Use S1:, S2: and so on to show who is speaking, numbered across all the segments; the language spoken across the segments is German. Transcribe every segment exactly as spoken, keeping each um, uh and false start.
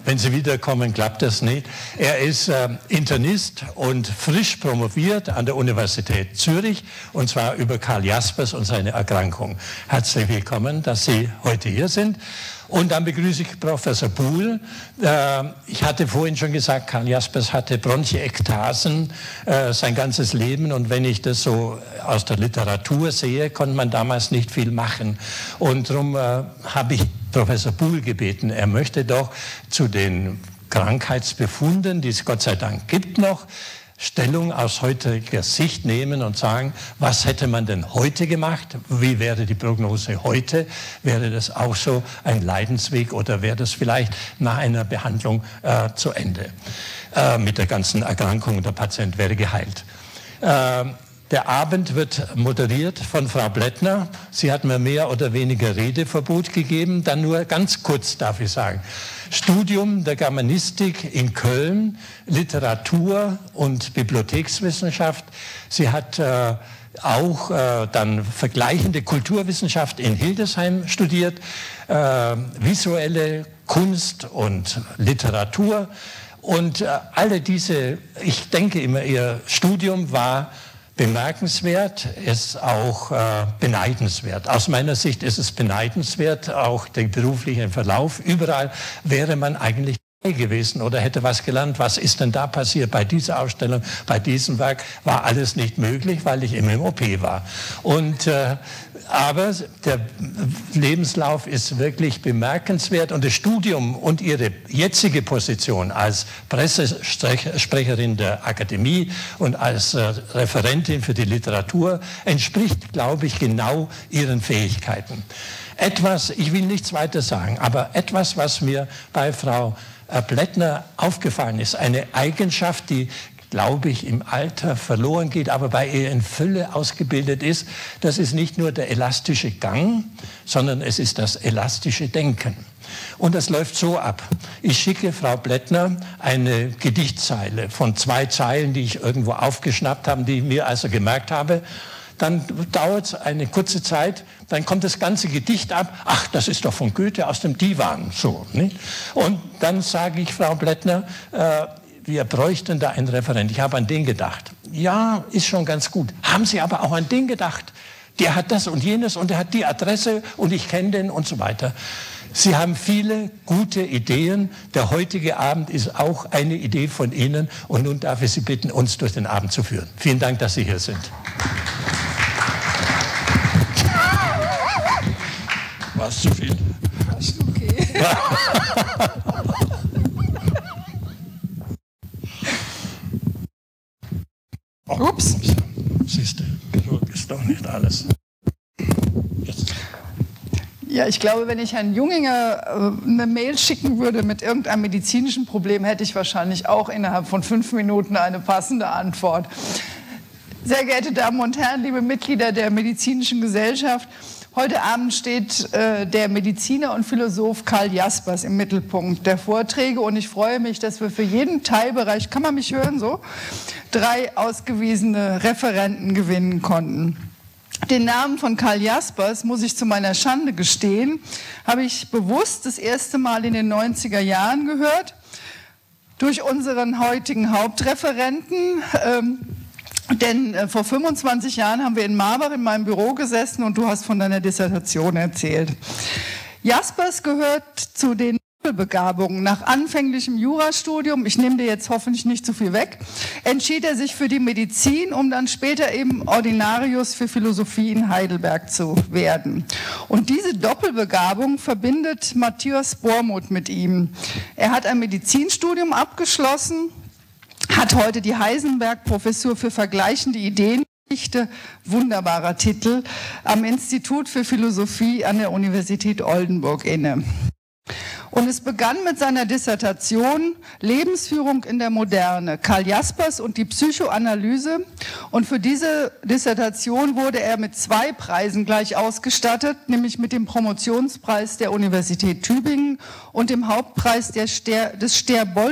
S1: wenn Sie wiederkommen, klappt das nicht. Er ist äh, Internist und frisch promoviert an der Universität Zürich, und zwar über Karl Jaspers und seine Erkrankung. Herzlich willkommen, dass Sie heute hier sind. Und dann begrüße ich Professor Buhl. Ich hatte vorhin schon gesagt, Karl Jaspers hatte Bronchiektasen sein ganzes Leben. Und wenn ich das so aus der Literatur sehe, konnte man damals nicht viel machen. Und darum habe ich Professor Buhl gebeten, er möchte doch zu den Krankheitsbefunden, die es Gott sei Dank gibt noch, Stellung aus heutiger Sicht nehmen und sagen, was hätte man denn heute gemacht? Wie wäre die Prognose heute? Wäre das auch so ein Leidensweg oder wäre das vielleicht nach einer Behandlung äh, zu Ende? Äh, mit der ganzen Erkrankung, der Patient wäre geheilt. Äh, Der Abend wird moderiert von Frau Blättner. Sie hat mir mehr oder weniger Redeverbot gegeben. Dann nur ganz kurz darf ich sagen. Studium der Germanistik in Köln, Literatur und Bibliothekswissenschaft. Sie hat äh, auch äh, dann vergleichende Kulturwissenschaft in Hildesheim studiert, äh, visuelle Kunst und Literatur. Und äh, alle diese, ich denke immer, ihr Studium war bemerkenswert, ist auch äh, beneidenswert. Aus meiner Sicht ist es beneidenswert, auch der berufliche Verlauf. Überall wäre man eigentlich gewesen oder hätte was gelernt. Was ist denn da passiert bei dieser Ausstellung, bei diesem Werk? War alles nicht möglich, weil ich immer im O P war. Und, äh, aber der Lebenslauf ist wirklich bemerkenswert und das Studium und ihre jetzige Position als Pressesprecherin der Akademie und als äh, Referentin für die Literatur entspricht, glaube ich, genau ihren Fähigkeiten. Etwas, ich will nichts weiter sagen, aber etwas, was mir bei Frau Blättner aufgefallen ist, eine Eigenschaft, die, glaube ich, im Alter verloren geht, aber bei ihr in Fülle ausgebildet ist, das ist nicht nur der elastische Gang, sondern es ist das elastische Denken. Und das läuft so ab. Ich schicke Frau Blättner eine Gedichtzeile von zwei Zeilen, die ich irgendwo aufgeschnappt habe, die ich mir also gemerkt habe. Dann dauert es eine kurze Zeit, dann kommt das ganze Gedicht ab. Ach, das ist doch von Goethe aus dem Divan. So, nicht? Und dann sage ich, Frau Blättner, äh, wir bräuchten da einen Referent. Ich habe an den gedacht. Ja, ist schon ganz gut. Haben Sie aber auch an den gedacht? Der hat das und jenes und der hat die Adresse und ich kenne den und so weiter. Sie haben viele gute Ideen. Der heutige Abend ist auch eine Idee von Ihnen. Und nun darf ich Sie bitten, uns durch den Abend zu führen. Vielen Dank, dass Sie hier sind. War es zu viel?
S2: Ist okay.
S1: Oh, ups. Siehst du, genug ist doch nicht alles. Jetzt.
S2: Ja, ich glaube, wenn ich Herrn Junginger äh, eine Mail schicken würde mit irgendeinem medizinischen Problem, hätte ich wahrscheinlich auch innerhalb von fünf Minuten eine passende Antwort. Sehr geehrte Damen und Herren, liebe Mitglieder der Medizinischen Gesellschaft, heute Abend steht äh, der Mediziner und Philosoph Karl Jaspers im Mittelpunkt der Vorträge und ich freue mich, dass wir für jeden Teilbereich, kann man mich hören so, drei ausgewiesene Referenten gewinnen konnten. Den Namen von Karl Jaspers, muss ich zu meiner Schande gestehen, habe ich bewusst das erste Mal in den neunziger Jahren gehört, durch unseren heutigen Hauptreferenten. Ähm, Denn äh, vor fünfundzwanzig Jahren haben wir in Marbach in meinem Büro gesessen und du hast von deiner Dissertation erzählt. Jaspers gehört zu den Begabungen. Nach anfänglichem Jurastudium, ich nehme dir jetzt hoffentlich nicht zu viel weg, entschied er sich für die Medizin, um dann später eben Ordinarius für Philosophie in Heidelberg zu werden. Und diese Doppelbegabung verbindet Matthias Bormuth mit ihm. Er hat ein Medizinstudium abgeschlossen, hat heute die Heisenberg-Professur für vergleichende Ideengeschichte, wunderbarer Titel, am Institut für Philosophie an der Universität Oldenburg inne. Und es begann mit seiner Dissertation Lebensführung in der Moderne, Karl Jaspers und die Psychoanalyse. Und für diese Dissertation wurde er mit zwei Preisen gleich ausgestattet, nämlich mit dem Promotionspreis der Universität Tübingen und dem Hauptpreis der Ster- des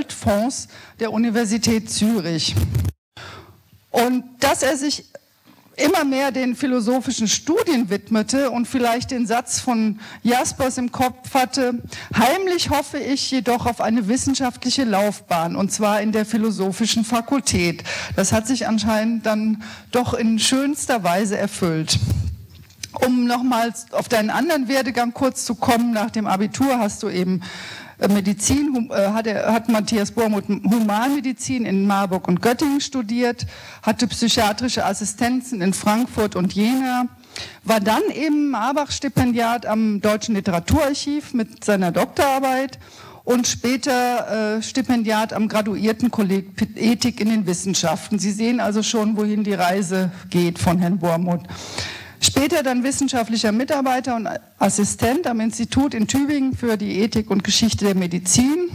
S2: Ster-Bold-Fonds der Universität Zürich. Und dass er sich immer mehr den philosophischen Studien widmete und vielleicht den Satz von Jaspers im Kopf hatte: Heimlich hoffe ich jedoch auf eine wissenschaftliche Laufbahn, und zwar in der philosophischen Fakultät. Das hat sich anscheinend dann doch in schönster Weise erfüllt. Um nochmals auf deinen anderen Werdegang kurz zu kommen: Nach dem Abitur hast du eben Medizin, hat, er, hat Matthias Bormuth Humanmedizin in Marburg und Göttingen studiert, hatte psychiatrische Assistenzen in Frankfurt und Jena, war dann eben Marbach-Stipendiat am Deutschen Literaturarchiv mit seiner Doktorarbeit und später äh, Stipendiat am Graduiertenkolleg Ethik in den Wissenschaften. Sie sehen also schon, wohin die Reise geht von Herrn Bormuth. Später dann wissenschaftlicher Mitarbeiter und Assistent am Institut in Tübingen für die Ethik und Geschichte der Medizin.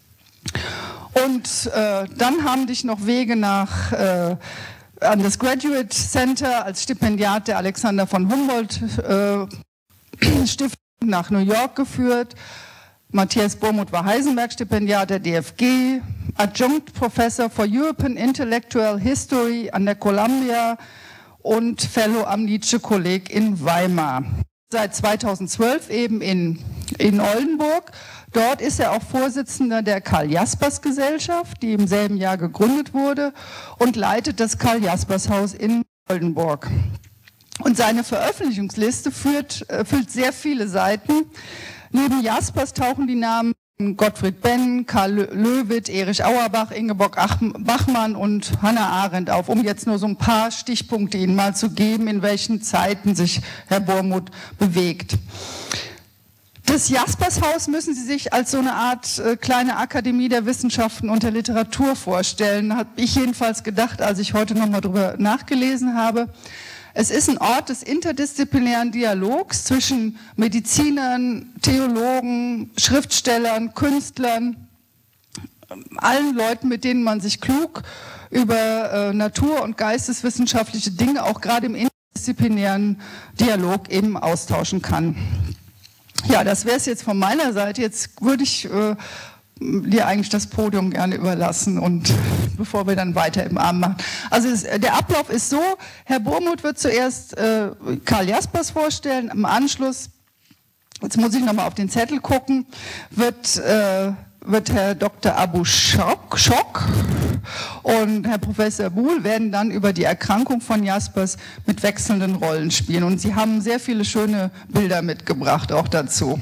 S2: Und äh, dann haben dich noch Wege nach, äh, an das Graduate Center als Stipendiat der Alexander von Humboldt äh, Stiftung nach New York geführt. Matthias Bormuth war Heisenberg-Stipendiat der D F G, Adjunct Professor for European Intellectual History an der Columbia und Fellow am Nietzsche-Kolleg in Weimar. Seit zweitausendzwölf eben in, in Oldenburg. Dort ist er auch Vorsitzender der Karl-Jaspers-Gesellschaft, die im selben Jahr gegründet wurde, und leitet das Karl-Jaspers-Haus in Oldenburg. Und seine Veröffentlichungsliste führt, äh, füllt sehr viele Seiten. Neben Jaspers tauchen die Namen Gottfried Benn, Karl Löwith, Erich Auerbach, Ingeborg Bachmann und Hannah Arendt auf, um jetzt nur so ein paar Stichpunkte Ihnen mal zu geben, in welchen Zeiten sich Herr Bormuth bewegt. Das Jaspers-Haus müssen Sie sich als so eine Art äh, kleine Akademie der Wissenschaften und der Literatur vorstellen, habe ich jedenfalls gedacht, als ich heute nochmal drüber nachgelesen habe. Es ist ein Ort des interdisziplinären Dialogs zwischen Medizinern, Theologen, Schriftstellern, Künstlern, allen Leuten, mit denen man sich klug über äh, natur- und geisteswissenschaftliche Dinge auch gerade im interdisziplinären Dialog eben austauschen kann. Ja, das wäre es jetzt von meiner Seite. Jetzt würde ich äh, dir eigentlich das Podium gerne überlassen, und bevor wir dann weiter im Abend machen. Also es, der Ablauf ist so: Herr Bormuth wird zuerst äh, Karl Jaspers vorstellen, im Anschluss, jetzt muss ich nochmal auf den Zettel gucken, wird, äh, wird Herr Doktor Abu Schock, Schock und Herr Professor Buhl werden dann über die Erkrankung von Jaspers mit wechselnden Rollen spielen, und Sie haben sehr viele schöne Bilder mitgebracht auch dazu.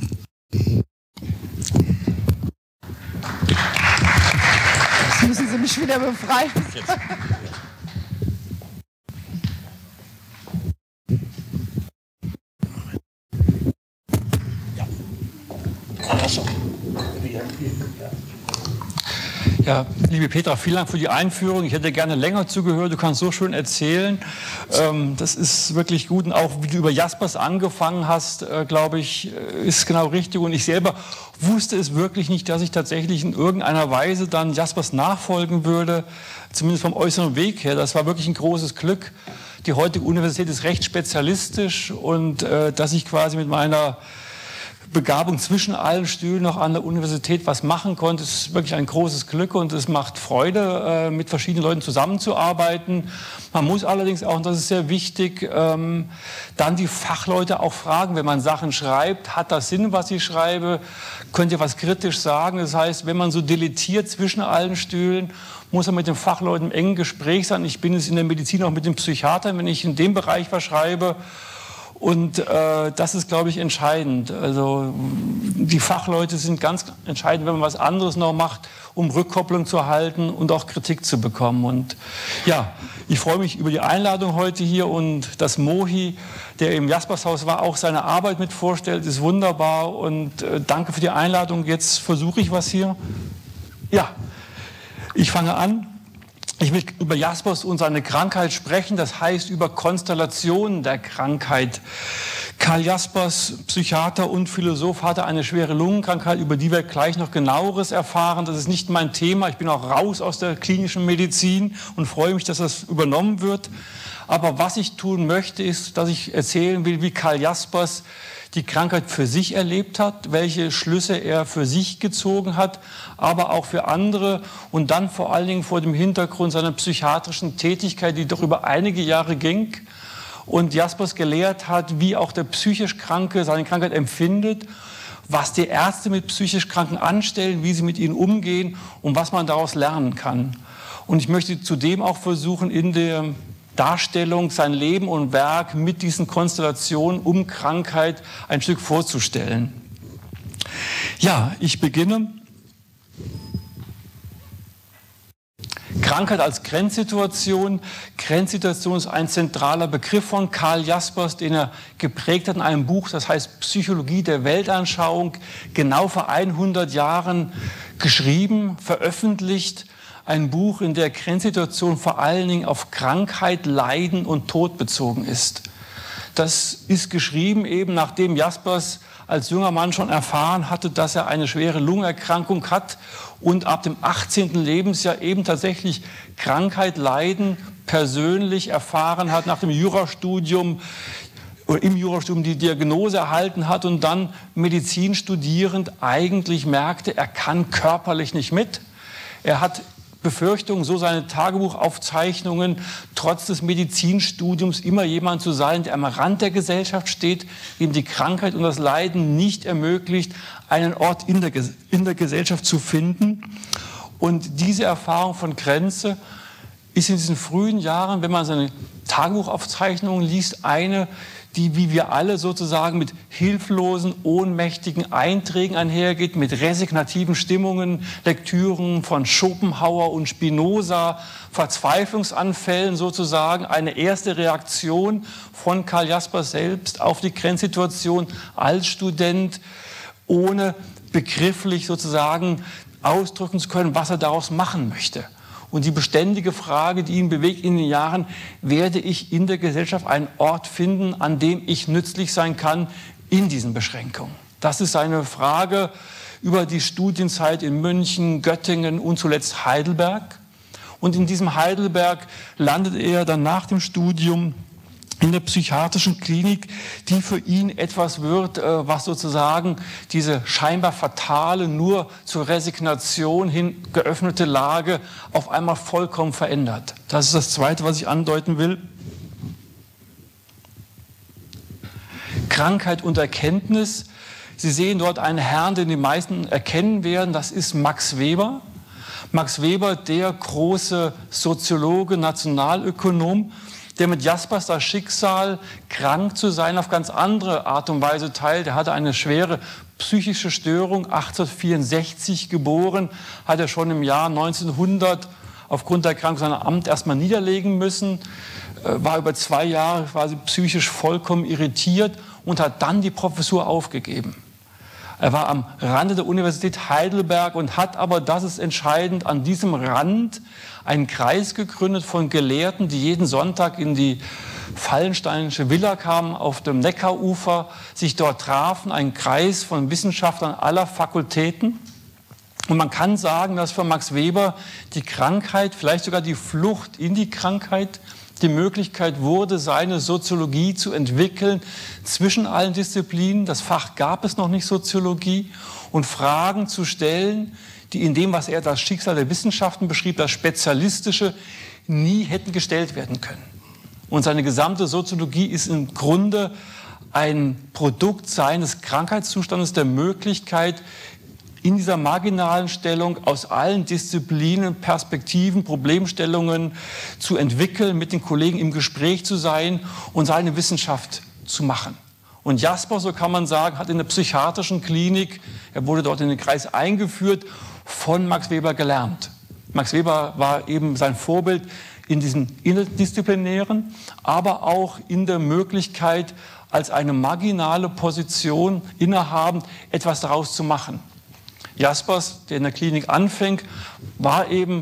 S2: Müssen Sie mich wieder befreien?
S3: Ja, liebe Petra, vielen Dank für die Einführung. Ich hätte gerne länger zugehört. Du kannst so schön erzählen. Ähm, das ist wirklich gut. Und auch wie du über Jaspers angefangen hast, äh, glaube ich, ist genau richtig. Und ich selber wusste es wirklich nicht, dass ich tatsächlich in irgendeiner Weise dann Jaspers nachfolgen würde, zumindest vom äußeren Weg her. Das war wirklich ein großes Glück. Die heutige Universität ist recht spezialistisch, und äh, dass ich quasi mit meiner Begabung zwischen allen Stühlen noch an der Universität was machen konnte, ist wirklich ein großes Glück, und es macht Freude, mit verschiedenen Leuten zusammenzuarbeiten. Man muss allerdings auch, und das ist sehr wichtig, dann die Fachleute auch fragen, wenn man Sachen schreibt: Hat das Sinn, was ich schreibe? Könnt ihr was kritisch sagen? Das heißt, wenn man so dilettiert zwischen allen Stühlen, muss man mit den Fachleuten im engen Gespräch sein. Ich bin es in der Medizin auch mit den Psychiatern, wenn ich in dem Bereich was schreibe. Und äh, das ist, glaube ich, entscheidend. Also die Fachleute sind ganz entscheidend, wenn man was anderes noch macht, um Rückkopplung zu erhalten und auch Kritik zu bekommen. Und ja, ich freue mich über die Einladung heute hier, und dass Mohi, der im Jaspershaus war, auch seine Arbeit mit vorstellt, ist wunderbar. Und äh, danke für die Einladung. Jetzt versuche ich was hier. Ja, ich fange an. Ich will über Jaspers und seine Krankheit sprechen, das heißt über Konstellationen der Krankheit. Karl Jaspers, Psychiater und Philosoph, hatte eine schwere Lungenkrankheit, über die wir gleich noch Genaueres erfahren. Das ist nicht mein Thema. Ich bin auch raus aus der klinischen Medizin und freue mich, dass das übernommen wird. Aber was ich tun möchte, ist, dass ich erzählen will, wie Karl Jaspers die Krankheit für sich erlebt hat, welche Schlüsse er für sich gezogen hat, aber auch für andere und dann vor allen Dingen vor dem Hintergrund seiner psychiatrischen Tätigkeit, die doch über einige Jahre ging und Jaspers gelehrt hat, wie auch der psychisch Kranke seine Krankheit empfindet, was die Ärzte mit psychisch Kranken anstellen, wie sie mit ihnen umgehen und was man daraus lernen kann. Und ich möchte zudem auch versuchen, in der Darstellung sein Leben und Werk mit diesen Konstellationen um Krankheit ein Stück vorzustellen. Ja, ich beginne. Krankheit als Grenzsituation. Grenzsituation ist ein zentraler Begriff von Karl Jaspers, den er geprägt hat in einem Buch, das heißt Psychologie der Weltanschauung, genau vor hundert Jahren geschrieben, veröffentlicht. Ein Buch, in der Grenzsituation vor allen Dingen auf Krankheit, Leiden und Tod bezogen ist. Das ist geschrieben eben, nachdem Jaspers als junger Mann schon erfahren hatte, dass er eine schwere Lungenerkrankung hat und ab dem achtzehnten Lebensjahr eben tatsächlich Krankheit, Leiden persönlich erfahren hat, nach dem Jurastudium oder im Jurastudium die Diagnose erhalten hat und dann Medizin studierend eigentlich merkte, er kann körperlich nicht mit. Er hat Befürchtung, so seine Tagebuchaufzeichnungen, trotz des Medizinstudiums immer jemand zu sein, der am Rand der Gesellschaft steht, dem die Krankheit und das Leiden nicht ermöglicht, einen Ort in der, in der Gesellschaft zu finden. Und diese Erfahrung von Grenze ist in diesen frühen Jahren, wenn man seine Tagebuchaufzeichnungen liest, eine, die, wie wir alle sozusagen, mit hilflosen, ohnmächtigen Einträgen einhergeht, mit resignativen Stimmungen, Lektüren von Schopenhauer und Spinoza, Verzweiflungsanfällen sozusagen, eine erste Reaktion von Karl Jaspers selbst auf die Grenzsituation als Student, ohne begrifflich sozusagen ausdrücken zu können, was er daraus machen möchte. Und die beständige Frage, die ihn bewegt in den Jahren, werde ich in der Gesellschaft einen Ort finden, an dem ich nützlich sein kann in diesen Beschränkungen? Das ist eine Frage über die Studienzeit in München, Göttingen und zuletzt Heidelberg. Und in diesem Heidelberg landet er dann nach dem Studium in der psychiatrischen Klinik, die für ihn etwas wird, was sozusagen diese scheinbar fatale, nur zur Resignation hin geöffnete Lage auf einmal vollkommen verändert. Das ist das Zweite, was ich andeuten will. Krankheit und Erkenntnis. Sie sehen dort einen Herrn, den die meisten erkennen werden, das ist Max Weber. Max Weber, der große Soziologe, Nationalökonom, der mit Jaspers das Schicksal, krank zu sein, auf ganz andere Art und Weise teilt. Er hatte eine schwere psychische Störung, achtzehnhundertvierundsechzig geboren, hat er schon im Jahr neunzehnhundert aufgrund der Erkrankung sein Amt erstmal niederlegen müssen, war über zwei Jahre quasi psychisch vollkommen irritiert und hat dann die Professur aufgegeben. Er war am Rande der Universität Heidelberg und hat aber, das ist entscheidend, an diesem Rand einen Kreis gegründet von Gelehrten, die jeden Sonntag in die Fallensteinische Villa kamen, auf dem Neckarufer, sich dort trafen, ein Kreis von Wissenschaftlern aller Fakultäten. Und man kann sagen, dass für Max Weber die Krankheit, vielleicht sogar die Flucht in die Krankheit, die Möglichkeit wurde, seine Soziologie zu entwickeln zwischen allen Disziplinen. Das Fach gab es noch nicht, Soziologie, und Fragen zu stellen, die in dem, was er das Schicksal der Wissenschaften beschrieb, das Spezialistische, nie hätten gestellt werden können. Und seine gesamte Soziologie ist im Grunde ein Produkt seines Krankheitszustandes, der Möglichkeit, in dieser marginalen Stellung aus allen Disziplinen, Perspektiven, Problemstellungen zu entwickeln, mit den Kollegen im Gespräch zu sein und seine Wissenschaft zu machen. Und Jasper, so kann man sagen, hat in der psychiatrischen Klinik, er wurde dort in den Kreis eingeführt, von Max Weber gelernt. Max Weber war eben sein Vorbild in diesem interdisziplinären, aber auch in der Möglichkeit, als eine marginale Position innehabend, etwas daraus zu machen. Jaspers, der in der Klinik anfing, war eben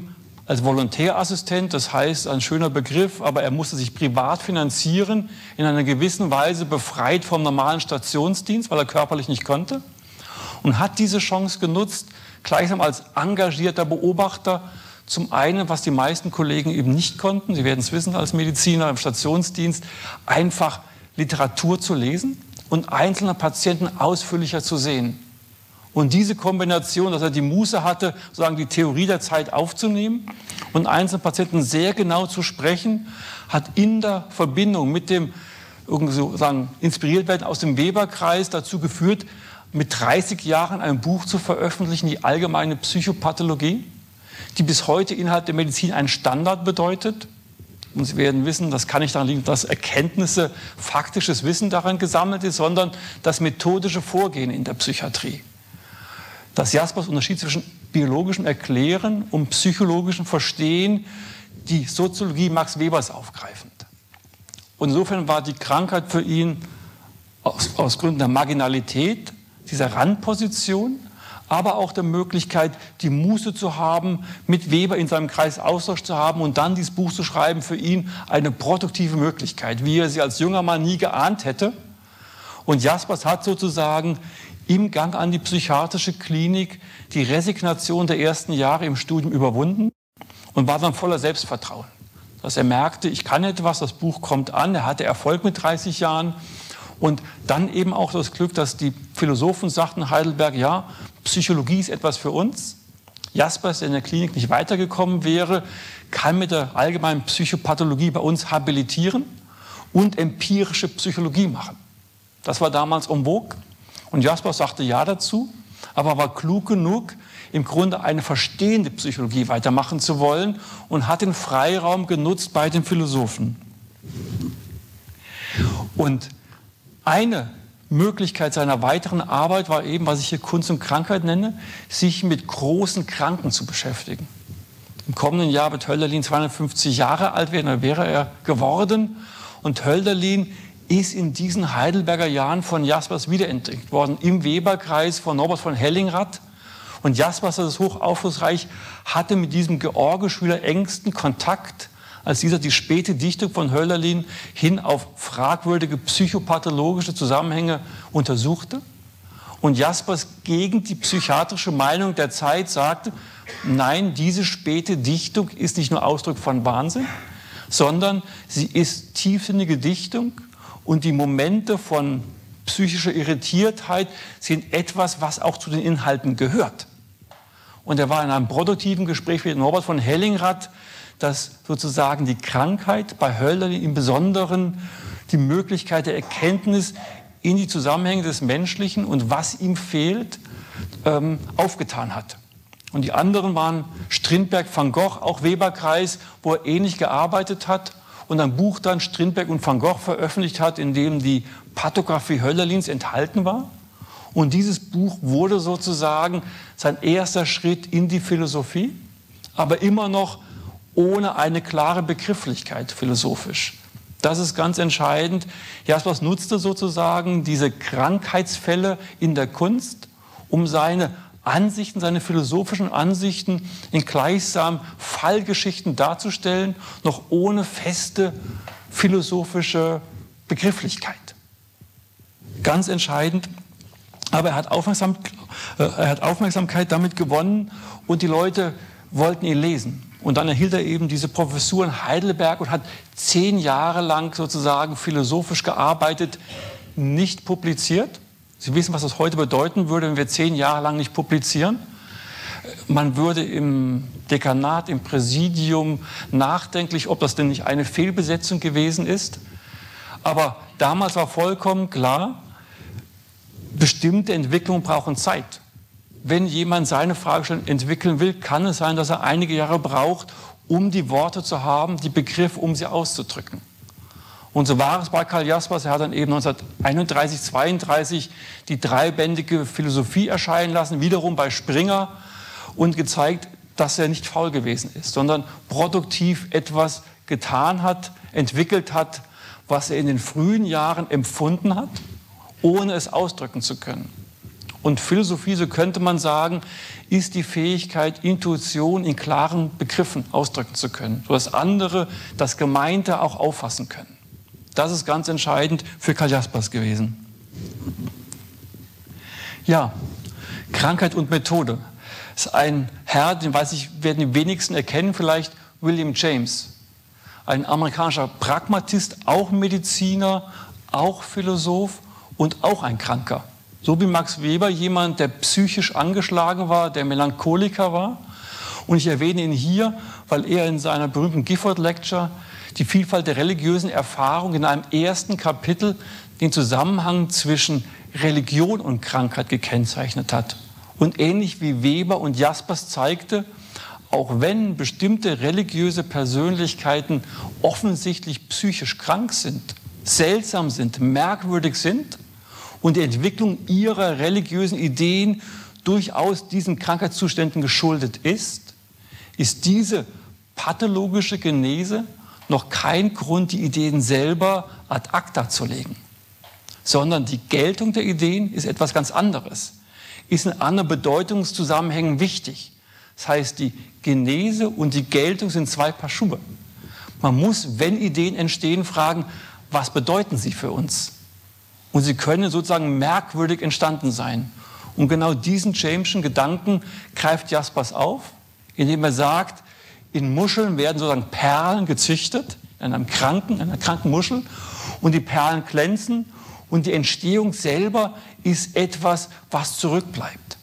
S3: als Volontärassistent, das heißt ein schöner Begriff, aber er musste sich privat finanzieren, in einer gewissen Weise befreit vom normalen Stationsdienst, weil er körperlich nicht konnte, und hat diese Chance genutzt, gleichsam als engagierter Beobachter, zum einen, was die meisten Kollegen eben nicht konnten, Sie werden es wissen als Mediziner im Stationsdienst, einfach Literatur zu lesen und einzelne Patienten ausführlicher zu sehen. Und diese Kombination, dass er die Muße hatte, sozusagen die Theorie der Zeit aufzunehmen und einzelne Patienten sehr genau zu sprechen, hat in der Verbindung mit dem sozusagen inspiriert werden aus dem Weber-Kreis dazu geführt, mit dreißig Jahren ein Buch zu veröffentlichen, die allgemeine Psychopathologie, die bis heute innerhalb der Medizin einen Standard bedeutet. Und Sie werden wissen, das kann nicht daran liegen, dass Erkenntnisse, faktisches Wissen daran gesammelt ist, sondern das methodische Vorgehen in der Psychiatrie. Dass Jaspers Unterschied zwischen biologischem Erklären und psychologischem Verstehen die Soziologie Max Webers aufgreifend. Und insofern war die Krankheit für ihn aus, aus Gründen der Marginalität, dieser Randposition, aber auch der Möglichkeit, die Muße zu haben, mit Weber in seinem Kreis Austausch zu haben und dann dieses Buch zu schreiben, für ihn eine produktive Möglichkeit, wie er sie als junger Mann nie geahnt hätte. Und Jaspers hat sozusagen im Gang an die psychiatrische Klinik die Resignation der ersten Jahre im Studium überwunden und war dann voller Selbstvertrauen. Dass er merkte, ich kann etwas, das Buch kommt an, er hatte Erfolg mit dreißig Jahren und dann eben auch das Glück, dass die Philosophen sagten, Heidelberg, ja, Psychologie ist etwas für uns. Jaspers, der in der Klinik nicht weitergekommen wäre, kann mit der allgemeinen Psychopathologie bei uns habilitieren und empirische Psychologie machen. Das war damals en vogue. Und Jaspers sagte ja dazu, aber war klug genug, im Grunde eine verstehende Psychologie weitermachen zu wollen und hat den Freiraum genutzt bei den Philosophen. Und eine Möglichkeit seiner weiteren Arbeit war eben, was ich hier Kunst und Krankheit nenne, sich mit großen Kranken zu beschäftigen. Im kommenden Jahr wird Hölderlin zweihundertfünfzig Jahre alt werden, da wäre er geworden. Und Hölderlin ist in diesen Heidelberger Jahren von Jaspers wiederentdeckt worden, im Weber-Kreis von Norbert von Hellingrath. Und Jaspers, das ist hoch aufschlussreich, hatte mit diesem George-Schüler engsten Kontakt, als dieser die späte Dichtung von Hölderlin hin auf fragwürdige psychopathologische Zusammenhänge untersuchte. Und Jaspers gegen die psychiatrische Meinung der Zeit sagte, nein, diese späte Dichtung ist nicht nur Ausdruck von Wahnsinn, sondern sie ist tiefsinnige Dichtung. Und die Momente von psychischer Irritiertheit sind etwas, was auch zu den Inhalten gehört. Und er war in einem produktiven Gespräch mit Norbert von Hellingrath, dass sozusagen die Krankheit bei Hölderlin im Besonderen die Möglichkeit der Erkenntnis in die Zusammenhänge des Menschlichen und was ihm fehlt, ähm, aufgetan hat. Und die anderen waren Strindberg, Van Gogh, auch Weber-Kreis, wo er ähnlich gearbeitet hat. Und ein Buch dann Strindberg und Van Gogh veröffentlicht hat, in dem die Pathographie Hölderlins enthalten war. Und dieses Buch wurde sozusagen sein erster Schritt in die Philosophie, aber immer noch ohne eine klare Begrifflichkeit philosophisch. Das ist ganz entscheidend. Jaspers nutzte sozusagen diese Krankheitsfälle in der Kunst, um seine Ansichten, seine philosophischen Ansichten in gleichsam Fallgeschichten darzustellen, noch ohne feste philosophische Begrifflichkeit. Ganz entscheidend, aber er hat, Aufmerksam, äh, er hat Aufmerksamkeit damit gewonnen und die Leute wollten ihn lesen. Und dann erhielt er eben diese Professur in Heidelberg und hat zehn Jahre lang sozusagen philosophisch gearbeitet, nicht publiziert. Sie wissen, was das heute bedeuten würde, wenn wir zehn Jahre lang nicht publizieren. Man würde im Dekanat, im Präsidium nachdenklich, ob das denn nicht eine Fehlbesetzung gewesen ist. Aber damals war vollkommen klar, bestimmte Entwicklungen brauchen Zeit. Wenn jemand seine Fragestellung entwickeln will, kann es sein, dass er einige Jahre braucht, um die Worte zu haben, die Begriffe, um sie auszudrücken. Und so war es bei Karl Jaspers. Er hat dann eben neunzehnhunderteinunddreißig, zweiunddreißig die dreibändige Philosophie erscheinen lassen, wiederum bei Springer, und gezeigt, dass er nicht faul gewesen ist, sondern produktiv etwas getan hat, entwickelt hat, was er in den frühen Jahren empfunden hat, ohne es ausdrücken zu können. Und Philosophie, so könnte man sagen, ist die Fähigkeit, Intuition in klaren Begriffen ausdrücken zu können, sodass andere das Gemeinte auch auffassen können. Das ist ganz entscheidend für Karl Jaspers gewesen. Ja, Krankheit und Methode. Das ist ein Herr, den weiß ich, werden die wenigsten erkennen, vielleicht William James. Ein amerikanischer Pragmatist, auch Mediziner, auch Philosoph und auch ein Kranker. So wie Max Weber, jemand, der psychisch angeschlagen war, der Melancholiker war. Und ich erwähne ihn hier, weil er in seiner berühmten Gifford Lecture die Vielfalt der religiösen Erfahrung in einem ersten Kapitel den Zusammenhang zwischen Religion und Krankheit gekennzeichnet hat. Und ähnlich wie Weber und Jaspers zeigte, auch wenn bestimmte religiöse Persönlichkeiten offensichtlich psychisch krank sind, seltsam sind, merkwürdig sind, und die Entwicklung ihrer religiösen Ideen durchaus diesen Krankheitszuständen geschuldet ist, ist diese pathologische Genese noch kein Grund, die Ideen selber ad acta zu legen. Sondern die Geltung der Ideen ist etwas ganz anderes, ist in anderen Bedeutungszusammenhängen wichtig. Das heißt, die Genese und die Geltung sind zwei Paar Schuhe. Man muss, wenn Ideen entstehen, fragen, was bedeuten sie für uns? Und sie können sozusagen merkwürdig entstanden sein. Und genau diesen Jameschen Gedanken greift Jaspers auf, indem er sagt, in Muscheln werden sozusagen Perlen gezüchtet, in einem kranken, in einer kranken Muschel, und die Perlen glänzen, und die Entstehung selber ist etwas, was zurückbleibt.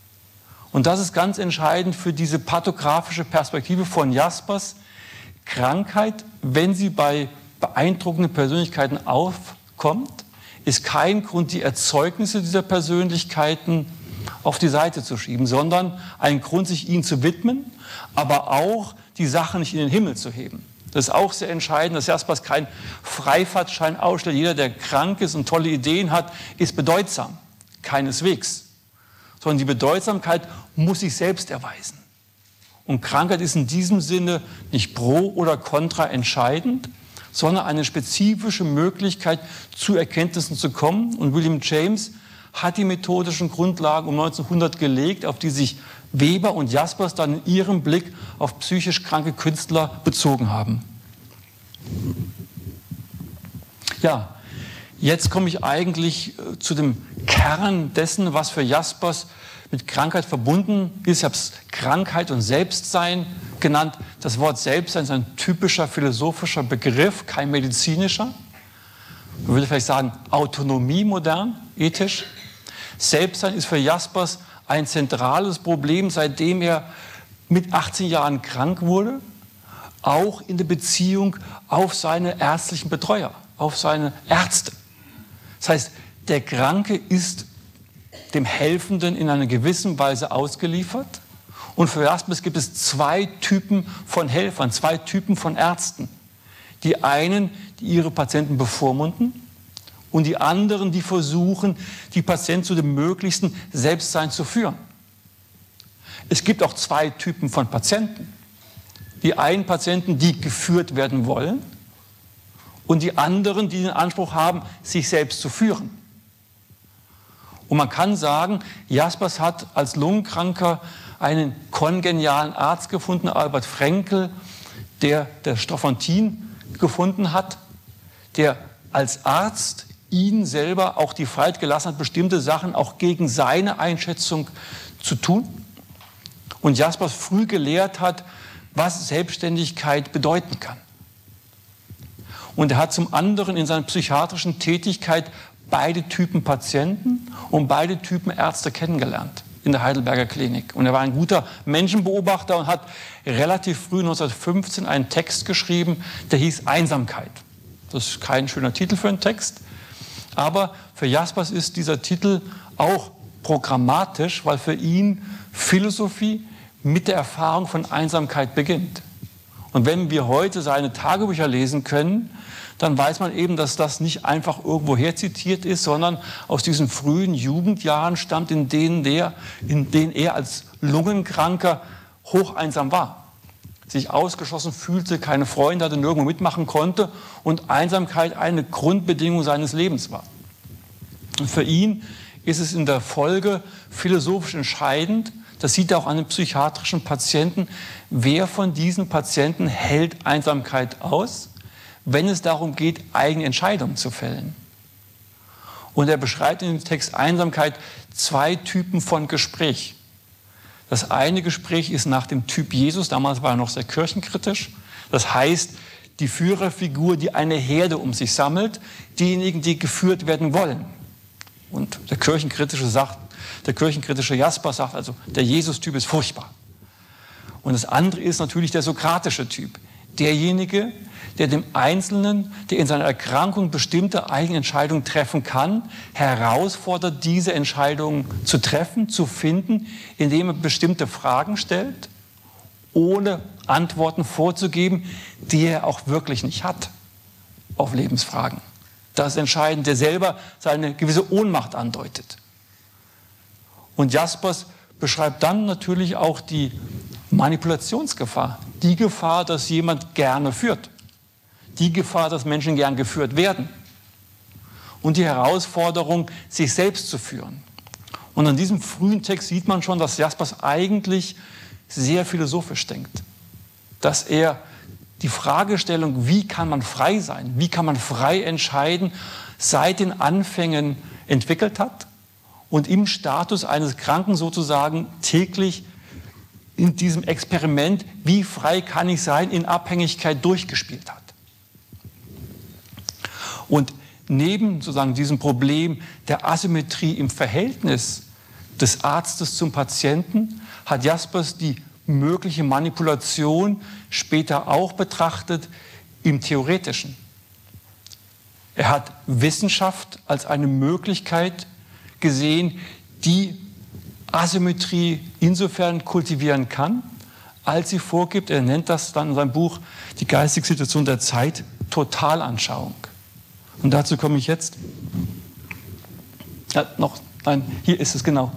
S3: Und das ist ganz entscheidend für diese pathografische Perspektive von Jaspers. Krankheit, wenn sie bei beeindruckenden Persönlichkeiten aufkommt, ist kein Grund, die Erzeugnisse dieser Persönlichkeiten auf die Seite zu schieben, sondern ein Grund, sich ihnen zu widmen, aber auch die Sache nicht in den Himmel zu heben. Das ist auch sehr entscheidend, dass Jaspers kein Freifahrtschein ausstellt. Jeder, der krank ist und tolle Ideen hat, ist bedeutsam. Keineswegs. Sondern die Bedeutsamkeit muss sich selbst erweisen. Und Krankheit ist in diesem Sinne nicht pro oder contra entscheidend, sondern eine spezifische Möglichkeit, zu Erkenntnissen zu kommen. Und William James hat die methodischen Grundlagen um neunzehnhundert gelegt, auf die sich Weber und Jaspers dann in ihrem Blick auf psychisch kranke Künstler bezogen haben. Ja, jetzt komme ich eigentlich zu dem Kern dessen, was für Jaspers mit Krankheit verbunden ist. Ich habe es Krankheit und Selbstsein genannt. Das Wort Selbstsein ist ein typischer philosophischer Begriff, kein medizinischer. Man würde vielleicht sagen, Autonomie modern, ethisch. Selbstsein ist für Jaspers ein zentrales Problem, seitdem er mit achtzehn Jahren krank wurde, auch in der Beziehung auf seine ärztlichen Betreuer, auf seine Ärzte. Das heißt, der Kranke ist dem Helfenden in einer gewissen Weise ausgeliefert. Und für Jaspers gibt es zwei Typen von Helfern, zwei Typen von Ärzten. Die einen, die ihre Patienten bevormunden, und die anderen, die versuchen, die Patienten zu dem möglichsten Selbstsein zu führen. Es gibt auch zwei Typen von Patienten. Die einen Patienten, die geführt werden wollen, und die anderen, die den Anspruch haben, sich selbst zu führen. Und man kann sagen, Jaspers hat als Lungenkranker einen kongenialen Arzt gefunden, Albert Frenkel, der der Strophantin gefunden hat, der als Arzt ihn selber auch die Freiheit gelassen hat, bestimmte Sachen auch gegen seine Einschätzung zu tun. Und Jaspers früh gelehrt hat, was Selbstständigkeit bedeuten kann. Und er hat zum anderen in seiner psychiatrischen Tätigkeit beide Typen Patienten und beide Typen Ärzte kennengelernt in der Heidelberger Klinik. Und er war ein guter Menschenbeobachter und hat relativ früh neunzehnhundertfünfzehn einen Text geschrieben, der hieß Einsamkeit. Das ist kein schöner Titel für einen Text, aber für Jaspers ist dieser Titel auch programmatisch, weil für ihn Philosophie mit der Erfahrung von Einsamkeit beginnt. Und wenn wir heute seine Tagebücher lesen können, dann weiß man eben, dass das nicht einfach irgendwo herzitiert ist, sondern aus diesen frühen Jugendjahren stammt, in denen, der, in denen er als Lungenkranker hocheinsam war. Sich ausgeschlossen fühlte, keine Freunde hatte, nirgendwo mitmachen konnte und Einsamkeit eine Grundbedingung seines Lebens war. Und für ihn ist es in der Folge philosophisch entscheidend, das sieht er auch an den psychiatrischen Patienten, wer von diesen Patienten hält Einsamkeit aus, wenn es darum geht, eigene Entscheidungen zu fällen. Und er beschreibt in dem Text Einsamkeit zwei Typen von Gespräch. Das eine Gespräch ist nach dem Typ Jesus, damals war er noch sehr kirchenkritisch. Das heißt, die Führerfigur, die eine Herde um sich sammelt, diejenigen, die geführt werden wollen. Und der kirchenkritische, sagt, der kirchenkritische Jaspers sagt also, der Jesus-Typ ist furchtbar. Und das andere ist natürlich der sokratische Typ. Derjenige, der dem Einzelnen, der in seiner Erkrankung bestimmte eigene Entscheidungen treffen kann, herausfordert, diese Entscheidungen zu treffen, zu finden, indem er bestimmte Fragen stellt, ohne Antworten vorzugeben, die er auch wirklich nicht hat auf Lebensfragen. Das ist entscheidend, der selber seine gewisse Ohnmacht andeutet. Und Jaspers beschreibt dann natürlich auch die Manipulationsgefahr, die Gefahr, dass jemand gerne führt, die Gefahr, dass Menschen gern geführt werden und die Herausforderung, sich selbst zu führen. Und an diesem frühen Text sieht man schon, dass Jaspers eigentlich sehr philosophisch denkt, dass er die Fragestellung, wie kann man frei sein, wie kann man frei entscheiden, seit den Anfängen entwickelt hat und im Status eines Kranken sozusagen täglich in diesem Experiment, wie frei kann ich sein, in Abhängigkeit durchgespielt hat. Und neben sozusagen diesem Problem der Asymmetrie im Verhältnis des Arztes zum Patienten hat Jaspers die mögliche Manipulation später auch betrachtet im Theoretischen. Er hat Wissenschaft als eine Möglichkeit gesehen, die Asymmetrie insofern kultivieren kann, als sie vorgibt, er nennt das dann in seinem Buch, die geistige Situation der Zeit, Totalanschauung. Und dazu komme ich jetzt. Ja, noch, nein, hier ist es genau.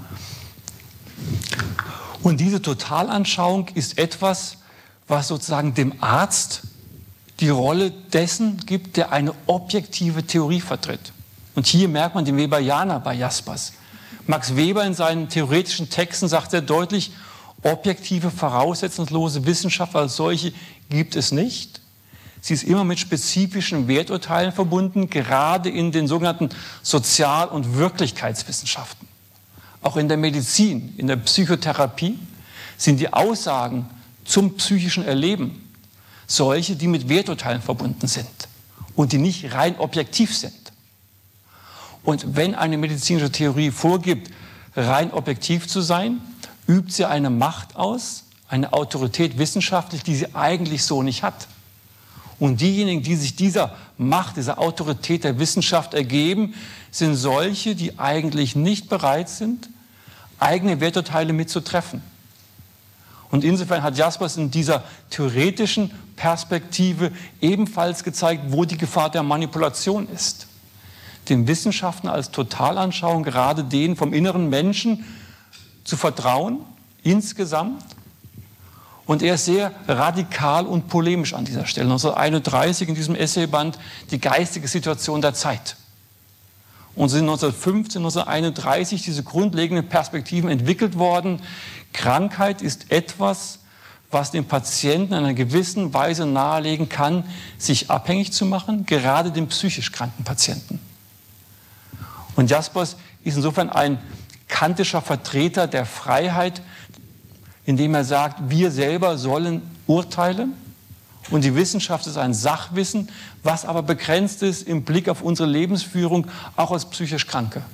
S3: Und diese Totalanschauung ist etwas, was sozusagen dem Arzt die Rolle dessen gibt, der eine objektive Theorie vertritt. Und hier merkt man den Weberianer bei Jaspers. Max Weber in seinen theoretischen Texten sagt sehr deutlich, objektive, voraussetzungslose Wissenschaft als solche gibt es nicht. Sie ist immer mit spezifischen Werturteilen verbunden, gerade in den sogenannten Sozial- und Wirklichkeitswissenschaften. Auch in der Medizin, in der Psychotherapie sind die Aussagen zum psychischen Erleben solche, die mit Werturteilen verbunden sind und die nicht rein objektiv sind. Und wenn eine medizinische Theorie vorgibt, rein objektiv zu sein, übt sie eine Macht aus, eine Autorität wissenschaftlich, die sie eigentlich so nicht hat. Und diejenigen, die sich dieser Macht, dieser Autorität der Wissenschaft ergeben, sind solche, die eigentlich nicht bereit sind, eigene Werturteile mitzutreffen. Und insofern hat Jaspers in dieser theoretischen Perspektive ebenfalls gezeigt, wo die Gefahr der Manipulation ist. Den Wissenschaften als Totalanschauung, gerade denen vom inneren Menschen, zu vertrauen, insgesamt. Und er ist sehr radikal und polemisch an dieser Stelle. neunzehnhunderteinunddreißig in diesem Essayband die geistige Situation der Zeit. Und sind neunzehnhundertfünfzehn, neunzehnhunderteinunddreißig diese grundlegenden Perspektiven entwickelt worden. Krankheit ist etwas, was dem Patienten in einer gewissen Weise nahelegen kann, sich abhängig zu machen, gerade dem psychisch kranken Patienten. Und Jaspers ist insofern ein kantischer Vertreter der Freiheit, indem er sagt, wir selber sollen urteilen und die Wissenschaft ist ein Sachwissen, was aber begrenzt ist im Blick auf unsere Lebensführung, auch als psychisch Kranke.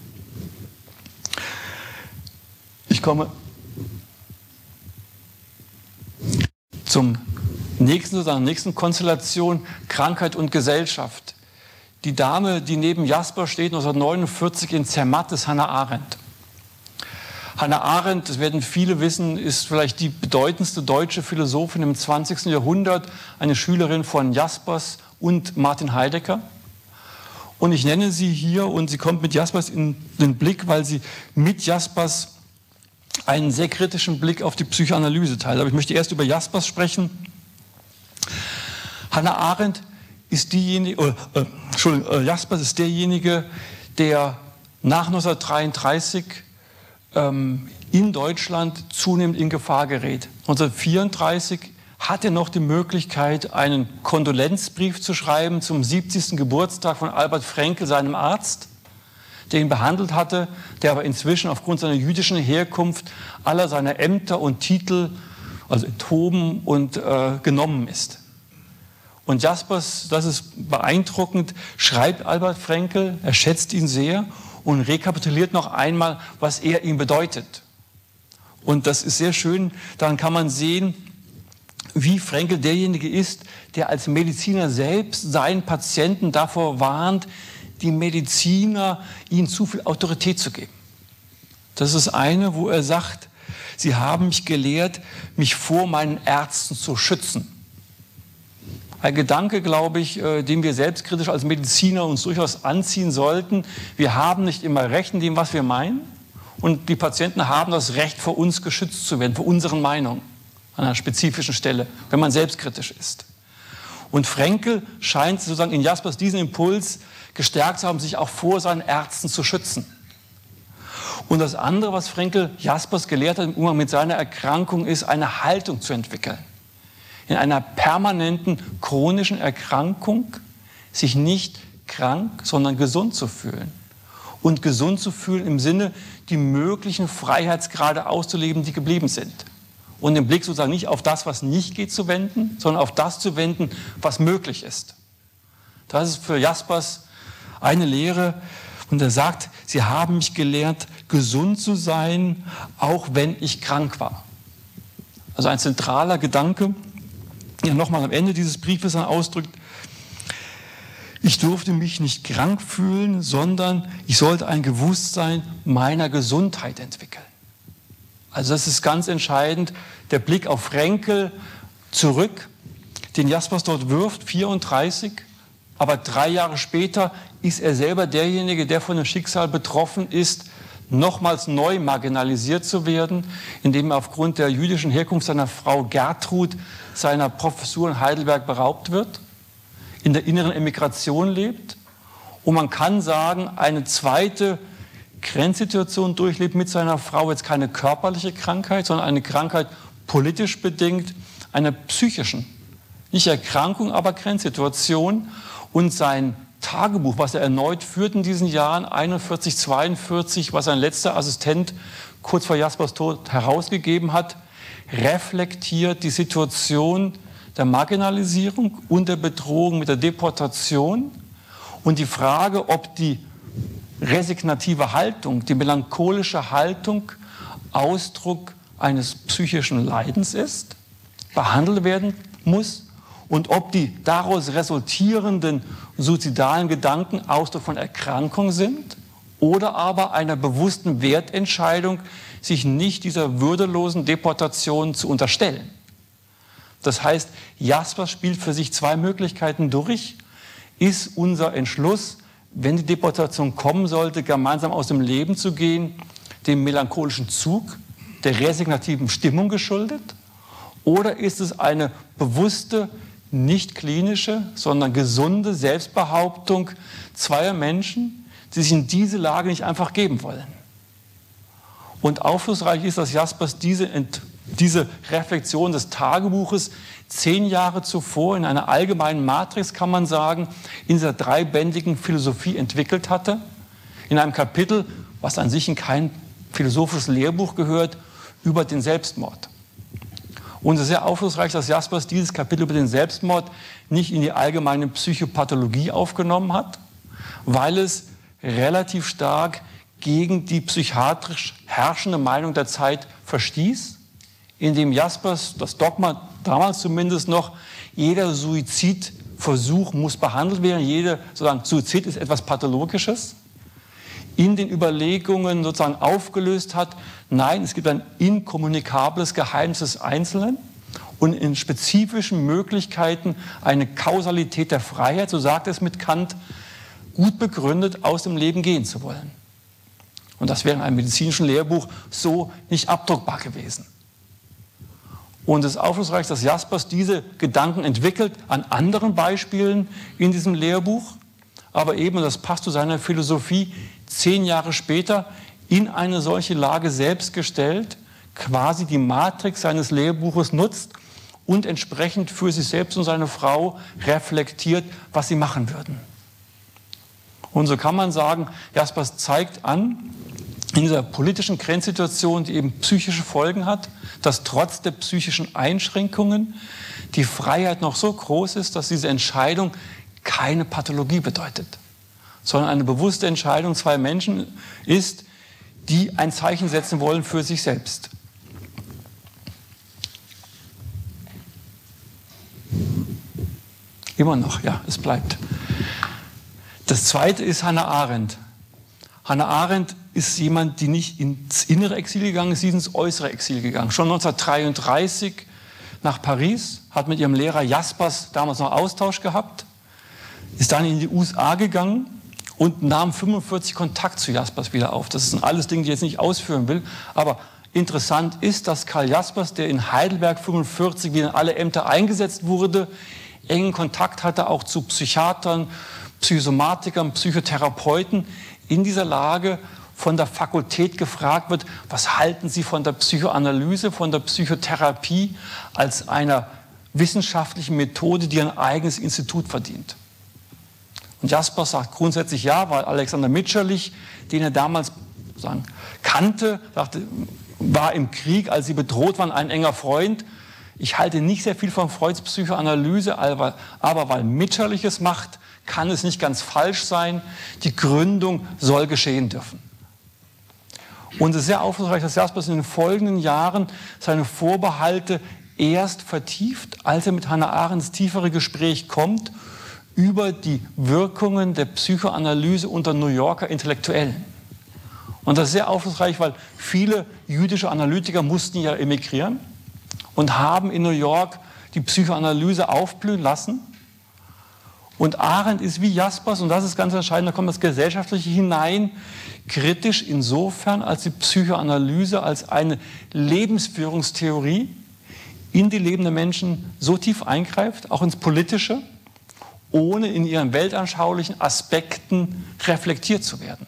S3: Ich komme zum nächsten, sozusagen nächsten Konstellation, Krankheit und Gesellschaft. Die Dame, die neben Jasper steht, neunzehnhundertneunundvierzig in Zermatt, ist Hannah Arendt. Hannah Arendt, das werden viele wissen, ist vielleicht die bedeutendste deutsche Philosophin im zwanzigsten Jahrhundert, eine Schülerin von Jaspers und Martin Heidegger. Und ich nenne sie hier, und sie kommt mit Jaspers in den Blick, weil sie mit Jaspers einen sehr kritischen Blick auf die Psychoanalyse teilt. Aber ich möchte erst über Jaspers sprechen. Hannah Arendt ist diejenige, äh, äh, Entschuldigung, äh, Jaspers ist derjenige, der nach neunzehnhundertdreiunddreißig ähm, in Deutschland zunehmend in Gefahr gerät. neunzehnhundertvierunddreißig hat er noch die Möglichkeit, einen Kondolenzbrief zu schreiben zum siebzigsten Geburtstag von Albert Frenkel, seinem Arzt, der ihn behandelt hatte, der aber inzwischen aufgrund seiner jüdischen Herkunft aller seiner Ämter und Titel, also enthoben und äh, genommen ist. Und Jaspers, das ist beeindruckend, schreibt Albert Frenkel, er schätzt ihn sehr und rekapituliert noch einmal, was er ihm bedeutet. Und das ist sehr schön, daran kann man sehen, wie Frenkel derjenige ist, der als Mediziner selbst seinen Patienten davor warnt, die Mediziner ihnen zu viel Autorität zu geben. Das ist eine, wo er sagt, sie haben mich gelehrt, mich vor meinen Ärzten zu schützen. Ein Gedanke, glaube ich, den wir selbstkritisch als Mediziner uns durchaus anziehen sollten. Wir haben nicht immer Recht in dem, was wir meinen. Und die Patienten haben das Recht, vor uns geschützt zu werden, vor unseren Meinungen an einer spezifischen Stelle, wenn man selbstkritisch ist. Und Frenkel scheint sozusagen in Jaspers diesen Impuls gestärkt zu haben, sich auch vor seinen Ärzten zu schützen. Und das andere, was Frenkel Jaspers gelehrt hat im Umgang mit seiner Erkrankung, ist, eine Haltung zu entwickeln. In einer permanenten chronischen Erkrankung sich nicht krank, sondern gesund zu fühlen. Und gesund zu fühlen im Sinne, die möglichen Freiheitsgrade auszuleben, die geblieben sind. Und den Blick sozusagen nicht auf das, was nicht geht, zu wenden, sondern auf das zu wenden, was möglich ist. Das ist für Jaspers eine Lehre. Und er sagt, sie haben mich gelehrt, gesund zu sein, auch wenn ich krank war. Also ein zentraler Gedanke, der nochmal am Ende dieses Briefes dann ausdrückt, ich durfte mich nicht krank fühlen, sondern ich sollte ein Bewusstsein meiner Gesundheit entwickeln. Also das ist ganz entscheidend, der Blick auf Frenkel zurück, den Jaspers dort wirft, vierunddreißig, aber drei Jahre später ist er selber derjenige, der von dem Schicksal betroffen ist, nochmals neu marginalisiert zu werden, indem er aufgrund der jüdischen Herkunft seiner Frau Gertrud seiner Professur in Heidelberg beraubt wird, in der inneren Emigration lebt und man kann sagen, eine zweite Grenzsituation durchlebt mit seiner Frau, jetzt keine körperliche Krankheit, sondern eine Krankheit politisch bedingt, einer psychischen, nicht Erkrankung, aber Grenzsituation. Und sein Tagebuch, was er erneut führt in diesen Jahren, einundvierzig, zweiundvierzig, was sein letzter Assistent kurz vor Jaspers Tod herausgegeben hat, reflektiert die Situation der Marginalisierung und der Bedrohung mit der Deportation und die Frage, ob die resignative Haltung, die melancholische Haltung Ausdruck eines psychischen Leidens ist, behandelt werden muss und ob die daraus resultierenden suizidalen Gedanken Ausdruck von Erkrankung sind oder aber einer bewussten Wertentscheidung, sich nicht dieser würdelosen Deportation zu unterstellen. Das heißt, Jaspers spielt für sich zwei Möglichkeiten durch. Ist unser Entschluss, wenn die Deportation kommen sollte, gemeinsam aus dem Leben zu gehen, dem melancholischen Zug, der resignativen Stimmung geschuldet? Oder ist es eine bewusste, nicht klinische, sondern gesunde Selbstbehauptung zweier Menschen, die sich in diese Lage nicht einfach geben wollen? Und aufschlussreich ist, dass Jaspers diese, diese Reflexion des Tagebuches zehn Jahre zuvor in einer allgemeinen Matrix, kann man sagen, in dieser dreibändigen Philosophie entwickelt hatte. In einem Kapitel, was an sich in kein philosophisches Lehrbuch gehört, über den Selbstmord. Und es ist sehr aufschlussreich, dass Jaspers dieses Kapitel über den Selbstmord nicht in die allgemeine Psychopathologie aufgenommen hat, weil es relativ stark gegen die psychiatrisch herrschende Meinung der Zeit verstieß, indem Jaspers, das Dogma damals zumindest noch, jeder Suizidversuch muss behandelt werden, jeder sozusagen Suizid ist etwas Pathologisches, in den Überlegungen sozusagen aufgelöst hat, nein, es gibt ein inkommunikables Geheimnis des Einzelnen und in spezifischen Möglichkeiten eine Kausalität der Freiheit, so sagt es mit Kant, gut begründet aus dem Leben gehen zu wollen. Und das wäre in einem medizinischen Lehrbuch so nicht abdruckbar gewesen. Und es ist aufschlussreich, dass Jaspers diese Gedanken entwickelt an anderen Beispielen in diesem Lehrbuch, aber eben, und das passt zu seiner Philosophie, zehn Jahre später in eine solche Lage selbst gestellt, quasi die Matrix seines Lehrbuches nutzt und entsprechend für sich selbst und seine Frau reflektiert, was sie machen würden. Und so kann man sagen, Jaspers zeigt an, in dieser politischen Grenzsituation, die eben psychische Folgen hat, dass trotz der psychischen Einschränkungen die Freiheit noch so groß ist, dass diese Entscheidung keine Pathologie bedeutet, sondern eine bewusste Entscheidung zwei Menschen ist, die ein Zeichen setzen wollen für sich selbst. Immer noch, ja, es bleibt. Das Zweite ist Hannah Arendt. Hannah Arendt ist jemand, die nicht ins innere Exil gegangen ist, sie ist ins äußere Exil gegangen. Schon neunzehnhundertdreiunddreißig nach Paris, hat mit ihrem Lehrer Jaspers damals noch Austausch gehabt, ist dann in die U S A gegangen und nahm fünfundvierzig Kontakt zu Jaspers wieder auf. Das sind alles Dinge, die ich jetzt nicht ausführen will, aber interessant ist, dass Karl Jaspers, der in Heidelberg fünfundvierzig wieder in alle Ämter eingesetzt wurde, engen Kontakt hatte auch zu Psychiatern, Psychosomatikern, Psychotherapeuten, in dieser Lage von der Fakultät gefragt wird, was halten Sie von der Psychoanalyse, von der Psychotherapie als einer wissenschaftlichen Methode, die ein eigenes Institut verdient. Und Jaspers sagt grundsätzlich ja, weil Alexander Mitscherlich, den er damals sagen, kannte, sagte, war im Krieg, als sie bedroht waren, ein enger Freund. Ich halte nicht sehr viel von Freuds Psychoanalyse, aber, aber weil Mitscherlich es macht, kann es nicht ganz falsch sein. Die Gründung soll geschehen dürfen. Und es ist sehr aufschlussreich, dass Jaspers in den folgenden Jahren seine Vorbehalte erst vertieft, als er mit Hannah Arendt ins tiefere Gespräch kommt über die Wirkungen der Psychoanalyse unter New Yorker Intellektuellen. Und das ist sehr aufschlussreich, weil viele jüdische Analytiker mussten ja emigrieren und haben in New York die Psychoanalyse aufblühen lassen. Und Arendt ist wie Jaspers, und das ist ganz entscheidend, da kommt das Gesellschaftliche hinein, kritisch insofern, als die Psychoanalyse als eine Lebensführungstheorie in die Leben der Menschen so tief eingreift, auch ins Politische, ohne in ihren weltanschaulichen Aspekten reflektiert zu werden.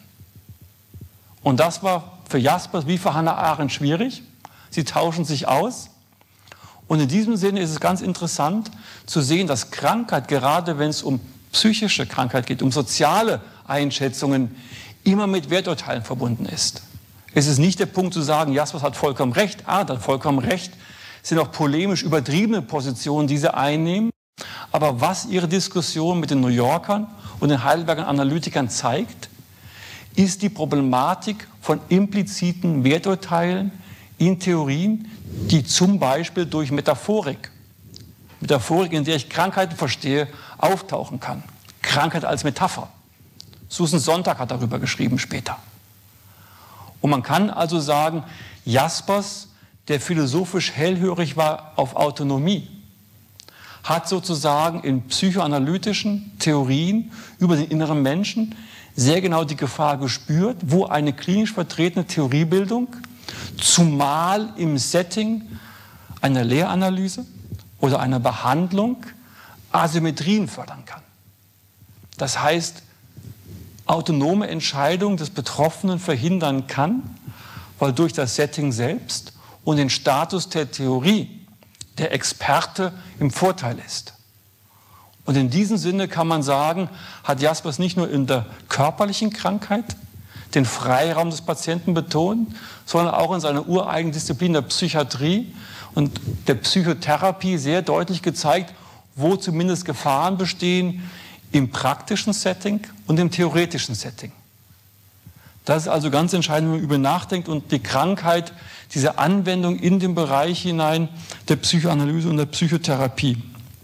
S3: Und das war für Jaspers wie für Hannah Arendt schwierig. Sie tauschen sich aus. Und in diesem Sinne ist es ganz interessant zu sehen, dass Krankheit, gerade wenn es um psychische Krankheit geht, um soziale Einschätzungen, immer mit Werturteilen verbunden ist. Es ist nicht der Punkt zu sagen, Jaspers hat vollkommen recht, Arendt hat vollkommen recht. Es sind auch polemisch übertriebene Positionen, die sie einnehmen. Aber was ihre Diskussion mit den New Yorkern und den Heidelberger Analytikern zeigt, ist die Problematik von impliziten Werturteilen in Theorien, die zum Beispiel durch Metaphorik, Metaphorik, in der ich Krankheiten verstehe, auftauchen kann. Krankheit als Metapher. Susan Sontag hat darüber geschrieben später. Und man kann also sagen, Jaspers, der philosophisch hellhörig war auf Autonomie, hat sozusagen in psychoanalytischen Theorien über den inneren Menschen sehr genau die Gefahr gespürt, wo eine klinisch vertretene Theoriebildung, zumal im Setting einer Lehranalyse oder einer Behandlung, Asymmetrien fördern kann. Das heißt, autonome Entscheidung des Betroffenen verhindern kann, weil durch das Setting selbst und den Status der Theorie der Experte im Vorteil ist. Und in diesem Sinne kann man sagen, hat Jaspers nicht nur in der körperlichen Krankheit den Freiraum des Patienten betont, sondern auch in seiner ureigenen Disziplin der Psychiatrie und der Psychotherapie sehr deutlich gezeigt, wo zumindest Gefahren bestehen im praktischen Setting und im theoretischen Setting. Das ist also ganz entscheidend, wenn man über nachdenkt und die Krankheit, diese Anwendung in den Bereich hinein der Psychoanalyse und der Psychotherapie.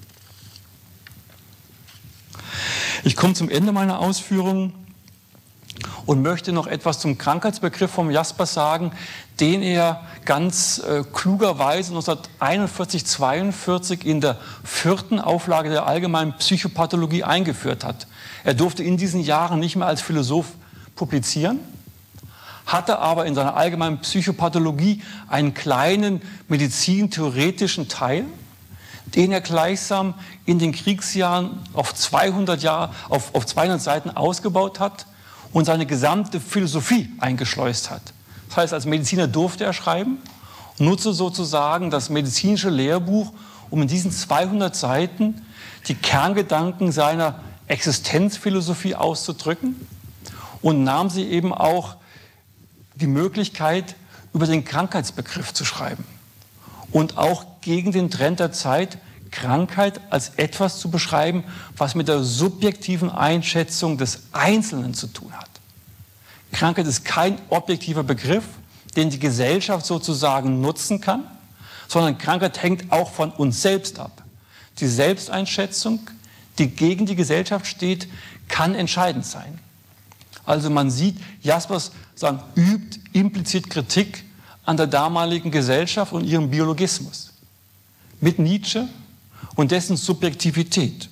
S3: Ich komme zum Ende meiner Ausführungen und möchte noch etwas zum Krankheitsbegriff von Jaspers sagen, den er ganz äh, klugerweise neunzehnhunderteinundvierzig zweiundvierzig in der vierten Auflage der allgemeinen Psychopathologie eingeführt hat. Er durfte in diesen Jahren nicht mehr als Philosoph publizieren, hatte aber in seiner allgemeinen Psychopathologie einen kleinen medizintheoretischen Teil, den er gleichsam in den Kriegsjahren auf zweihundert Jahre, auf, auf zweihundert Seiten ausgebaut hat und seine gesamte Philosophie eingeschleust hat. Das heißt, als Mediziner durfte er schreiben, nutze sozusagen das medizinische Lehrbuch, um in diesen zweihundert Seiten die Kerngedanken seiner Existenzphilosophie auszudrücken, und nahm sie eben auch die Möglichkeit, über den Krankheitsbegriff zu schreiben und auch gegen den Trend der Zeit, Krankheit als etwas zu beschreiben, was mit der subjektiven Einschätzung des Einzelnen zu tun hat. Krankheit ist kein objektiver Begriff, den die Gesellschaft sozusagen nutzen kann, sondern Krankheit hängt auch von uns selbst ab. Die Selbsteinschätzung, die gegen die Gesellschaft steht, kann entscheidend sein. Also man sieht, Jaspers sagen, übt implizit Kritik an der damaligen Gesellschaft und ihrem Biologismus. Mit Nietzsche und dessen Subjektivität.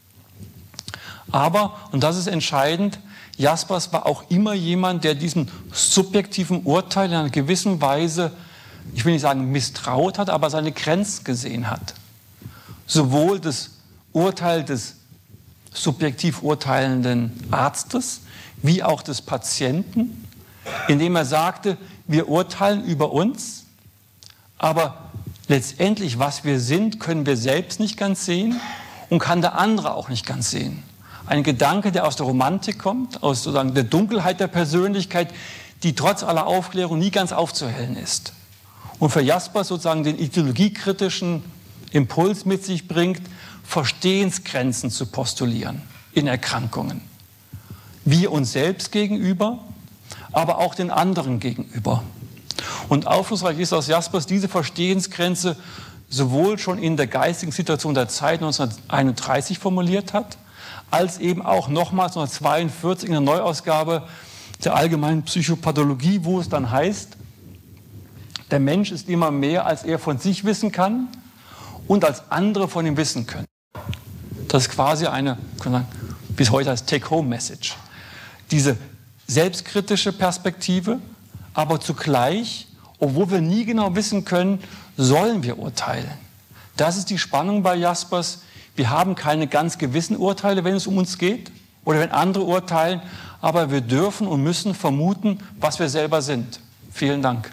S3: Aber, und das ist entscheidend, Jaspers war auch immer jemand, der diesem subjektiven Urteil in einer gewissen Weise, ich will nicht sagen misstraut hat, aber seine Grenzen gesehen hat. Sowohl das Urteil des subjektiv urteilenden Arztes, wie auch des Patienten, indem er sagte, wir urteilen über uns, aber letztendlich, was wir sind, können wir selbst nicht ganz sehen und kann der andere auch nicht ganz sehen. Ein Gedanke, der aus der Romantik kommt, aus sozusagen der Dunkelheit der Persönlichkeit, die trotz aller Aufklärung nie ganz aufzuhellen ist. Und für Jaspers sozusagen den ideologiekritischen Impuls mit sich bringt, Verstehensgrenzen zu postulieren in Erkrankungen. Wir uns selbst gegenüber, aber auch den anderen gegenüber. Und aufschlussreich ist aus Jaspers diese Verstehensgrenze sowohl schon in der geistigen Situation der Zeit neunzehnhunderteinunddreißig formuliert hat, als eben auch nochmals neunzehnhundertzweiundvierzig in der Neuausgabe der Allgemeinen Psychopathologie, wo es dann heißt, der Mensch ist immer mehr, als er von sich wissen kann und als andere von ihm wissen können. Das ist quasi eine, kann man sagen, bis heute als Take-Home-Message. Diese selbstkritische Perspektive, aber zugleich, obwohl wir nie genau wissen können, sollen wir urteilen. Das ist die Spannung bei Jaspers. Wir haben keine ganz gewissen Urteile, wenn es um uns geht oder wenn andere urteilen, aber wir dürfen und müssen vermuten, was wir selber sind. Vielen Dank.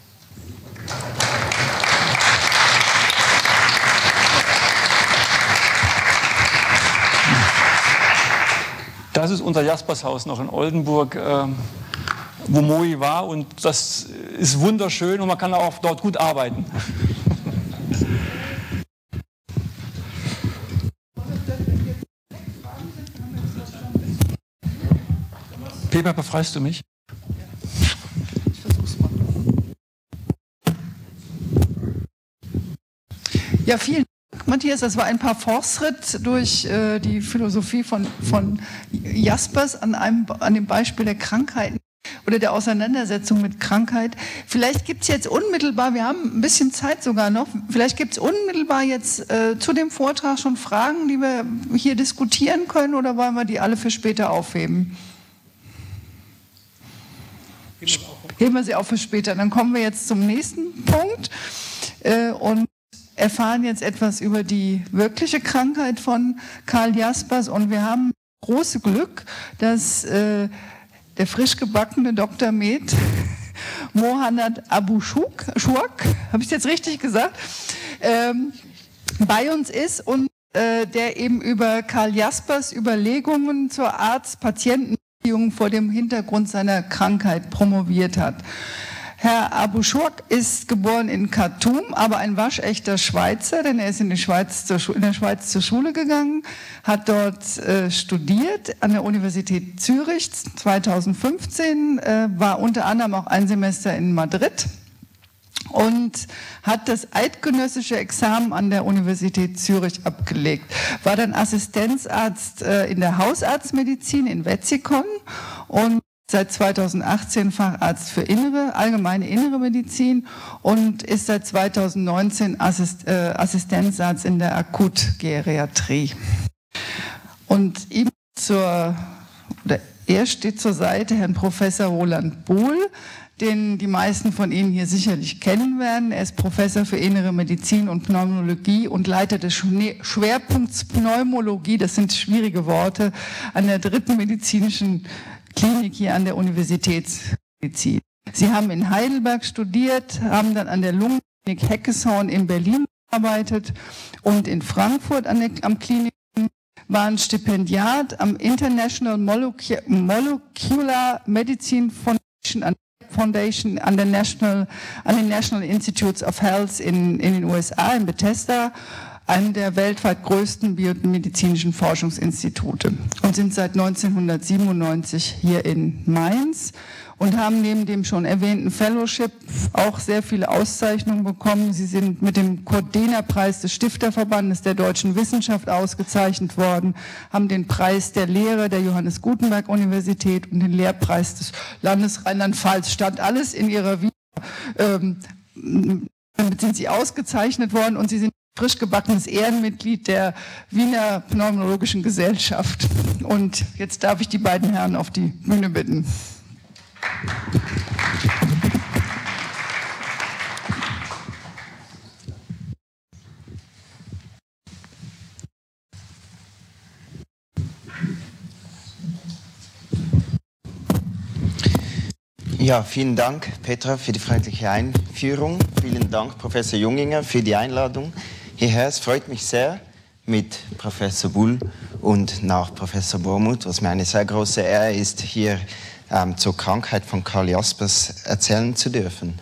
S3: Das ist unser Jaspershaus noch in Oldenburg, äh, wo Moi war, und das ist wunderschön und man kann auch dort gut arbeiten. Peter, befreist du mich?
S2: Ich versuch's mal. Ja, vielen Dank, Matthias. Das war ein Parforce-Ritt durch äh, die Philosophie von, von Jaspers an, einem, an dem Beispiel der Krankheiten oder der Auseinandersetzung mit Krankheit. Vielleicht gibt es jetzt unmittelbar, wir haben ein bisschen Zeit sogar noch, vielleicht gibt es unmittelbar jetzt äh, zu dem Vortrag schon Fragen, die wir hier diskutieren können, oder wollen wir die alle für später aufheben? Heben wir sie auf für später. Dann kommen wir jetzt zum nächsten Punkt äh, und erfahren jetzt etwas über die wirkliche Krankheit von Karl Jaspers. Und wir haben große Glück, dass äh, der frisch gebackene Doktor Med Mohanad Abu Shuak, habe ich es jetzt richtig gesagt, ähm, bei uns ist und äh, der eben über Karl Jaspers Überlegungen zur Arzt-Patienten vor dem Hintergrund seiner Krankheit promoviert hat. Herr Abu Shuak ist geboren in Khartoum, aber ein waschechter Schweizer, denn er ist in, die Schweiz zur, in der Schweiz zur Schule gegangen, hat dort äh, studiert an der Universität Zürich zweitausendfünfzehn, äh, war unter anderem auch ein Semester in Madrid und hat das eidgenössische Examen an der Universität Zürich abgelegt. War dann Assistenzarzt äh, in der Hausarztmedizin in Wetzikon und seit zweitausendachtzehn Facharzt für innere, allgemeine innere Medizin und ist seit zweitausendneunzehn Assist, äh, Assistenzarzt in der Akutgeriatrie. Und ihm zur, oder er steht zur Seite Herrn Professor Roland Bohl, den die meisten von Ihnen hier sicherlich kennen werden. Er ist Professor für Innere Medizin und Pneumologie und Leiter des Schwerpunkts Pneumologie, das sind schwierige Worte, an der dritten medizinischen Klinik hier an der Universitätsmedizin. Sie haben in Heidelberg studiert, haben dann an der Lungenklinik Heckeshorn in Berlin gearbeitet und in Frankfurt an der, am Klinikum, waren Stipendiat am International Molecular, Molecular Medicine Foundation an, Foundation an, der National, an den National Institutes of Health in, in den U S A, in Bethesda, einem der weltweit größten biomedizinischen Forschungsinstitute, und sind seit neunzehnhundertsiebenundneunzig hier in Mainz und haben neben dem schon erwähnten Fellowship auch sehr viele Auszeichnungen bekommen. Sie sind mit dem Kurt-Dehner-Preis des Stifterverbandes der deutschen Wissenschaft ausgezeichnet worden, haben den Preis der Lehre der Johannes Gutenberg Universität und den Lehrpreis des Landes Rheinland-Pfalz. Stand alles in ihrer Vita. Ähm, damit sind sie ausgezeichnet worden, und sie sind frisch gebackenes Ehrenmitglied der Wiener Pneumologischen Gesellschaft. Und jetzt darf ich die beiden Herren auf die Bühne bitten.
S4: Ja, vielen Dank, Petra, für die freundliche Einführung. Vielen Dank, Professor Junginger, für die Einladung hierher. Es freut mich sehr, mit Professor Bull und nach Professor Bormuth, was mir eine sehr große Ehre ist, hier ähm, zur Krankheit von Karl Jaspers erzählen zu dürfen.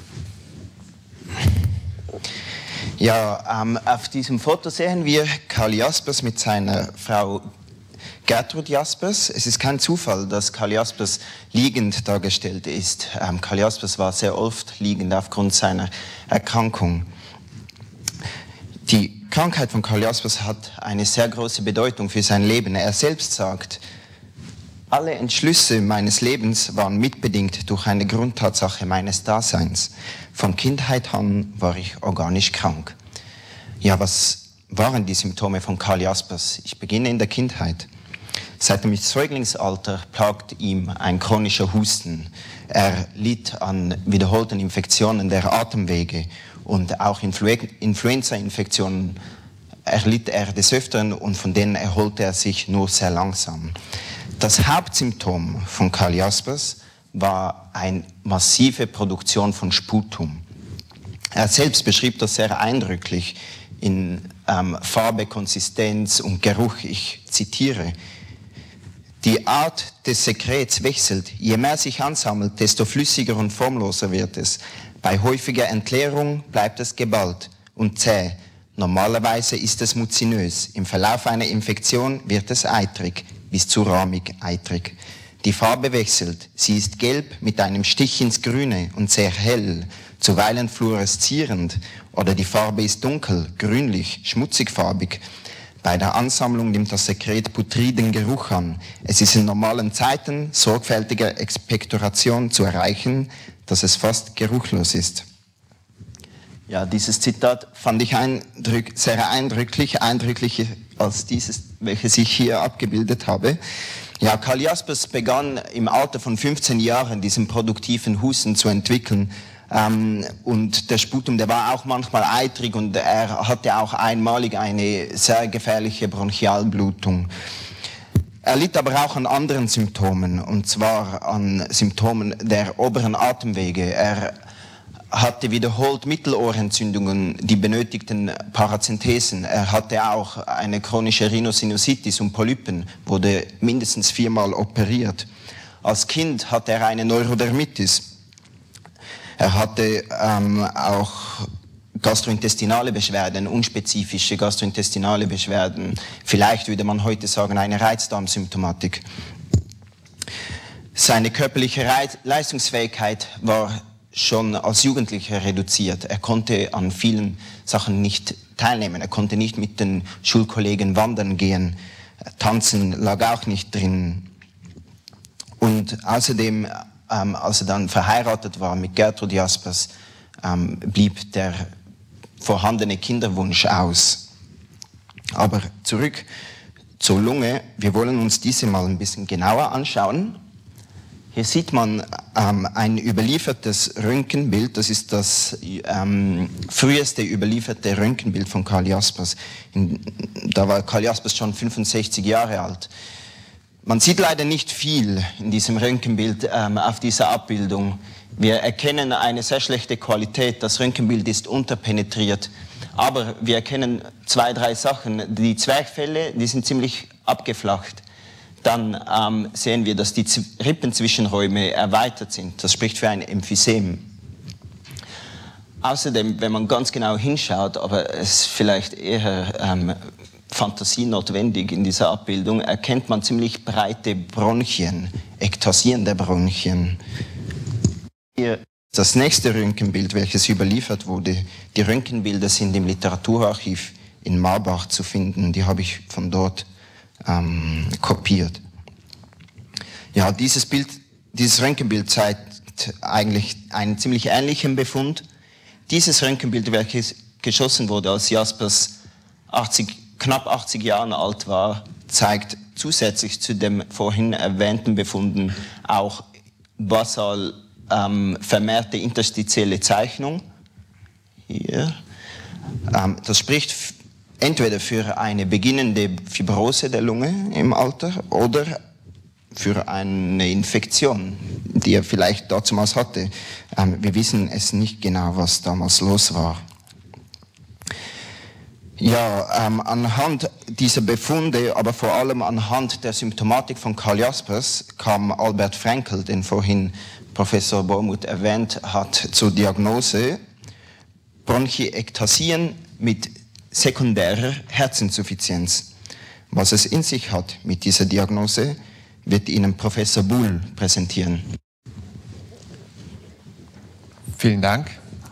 S4: Ja, ähm, auf diesem Foto sehen wir Karl Jaspers mit seiner Frau Gertrud Jaspers. Es ist kein Zufall, dass Karl Jaspers liegend dargestellt ist. Ähm, Karl Jaspers war sehr oft liegend aufgrund seiner Erkrankung. Die Krankheit von Karl Jaspers hat eine sehr große Bedeutung für sein Leben. Er selbst sagt, alle Entschlüsse meines Lebens waren mitbedingt durch eine Grundtatsache meines Daseins. Von Kindheit an war ich organisch krank. Ja, was waren die Symptome von Karl Jaspers? Ich beginne in der Kindheit. Seit dem Säuglingsalter plagt ihm ein chronischer Husten. Er litt an wiederholten Infektionen der Atemwege und auch Influ Influenza-Infektionen erlitt er des Öfteren, und von denen erholte er sich nur sehr langsam. Das Hauptsymptom von Karl Jaspers war eine massive Produktion von Sputum. Er selbst beschrieb das sehr eindrücklich in ähm, Farbe, Konsistenz und Geruch. Ich zitiere: Die Art des Sekrets wechselt. Je mehr sich ansammelt, desto flüssiger und formloser wird es. Bei häufiger Entleerung bleibt es geballt und zäh. Normalerweise ist es muzinös. Im Verlauf einer Infektion wird es eitrig, bis zu rahmig eitrig. Die Farbe wechselt. Sie ist gelb mit einem Stich ins Grüne und sehr hell, zuweilen fluoreszierend, oder die Farbe ist dunkel, grünlich, schmutzigfarbig. Bei der Ansammlung nimmt das Sekret putriden Geruch an. Es ist in normalen Zeiten sorgfältiger Expektoration zu erreichen, dass es fast geruchlos ist. Ja, dieses Zitat fand ich eindrück, sehr eindrücklich, eindrücklicher als dieses, welches ich hier abgebildet habe. Ja, Karl Jaspers begann im Alter von fünfzehn Jahren diesen produktiven Husten zu entwickeln. Ähm, und der Sputum, der war auch manchmal eitrig, und er hatte auch einmalig eine sehr gefährliche Bronchialblutung. Er litt aber auch an anderen Symptomen, und zwar an Symptomen der oberen Atemwege. Er hatte wiederholt Mittelohrentzündungen, die benötigten Parazenthesen. Er hatte auch eine chronische Rhinosinusitis und Polypen, wurde mindestens viermal operiert. Als Kind hatte er eine Neurodermitis. Er hatte ähm, auch gastrointestinale Beschwerden, unspezifische gastrointestinale Beschwerden. Vielleicht würde man heute sagen, eine Reizdarmsymptomatik. Seine körperliche Reiz Leistungsfähigkeit war schon als Jugendlicher reduziert. Er konnte an vielen Sachen nicht teilnehmen. Er konnte nicht mit den Schulkollegen wandern gehen. Tanzen lag auch nicht drin. Und außerdem, ähm, als er dann verheiratet war mit Gertrud Jaspers, ähm, blieb der vorhandene Kinderwunsch aus. Aber zurück zur Lunge. Wir wollen uns diese mal ein bisschen genauer anschauen. Hier sieht man ähm, ein überliefertes Röntgenbild. Das ist das ähm, früheste überlieferte Röntgenbild von Karl Jaspers. In, da war Karl Jaspers schon fünfundsechzig Jahre alt. Man sieht leider nicht viel in diesem Röntgenbild ähm, auf dieser Abbildung. Wir erkennen eine sehr schlechte Qualität, das Röntgenbild ist unterpenetriert. Aber wir erkennen zwei, drei Sachen. Die Zwerchfelle, die sind ziemlich abgeflacht. Dann ähm, sehen wir, dass die Z- Rippenzwischenräume erweitert sind. Das spricht für ein Emphysem. Außerdem, wenn man ganz genau hinschaut, aber es ist vielleicht eher ähm, Fantasie notwendig in dieser Abbildung, erkennt man ziemlich breite Bronchien, ektasierende Bronchien. Hier das nächste Röntgenbild, welches überliefert wurde. Die Röntgenbilder sind im Literaturarchiv in Marbach zu finden. Die habe ich von dort ähm, kopiert. Ja, dieses Bild, dieses Röntgenbild zeigt eigentlich einen ziemlich ähnlichen Befund. Dieses Röntgenbild, welches geschossen wurde, als Jaspers achtzig, knapp achtzig Jahre alt war, zeigt zusätzlich zu dem vorhin erwähnten Befunden auch basal ähm, vermehrte interstitielle Zeichnung. Hier. Ähm, das spricht f- entweder für eine beginnende Fibrose der Lunge im Alter oder für eine Infektion, die er vielleicht damals hatte. Ähm, wir wissen es nicht genau, was damals los war. Ja, ähm, anhand dieser Befunde, aber vor allem anhand der Symptomatik von Karl Jaspers, kam Albert Frankl, den vorhin Professor Bormuth erwähnt hat, zur Diagnose Bronchiektasien mit sekundärer Herzinsuffizienz. Was es in sich hat mit dieser Diagnose, wird Ihnen Professor Buhl präsentieren.
S5: Vielen Dank.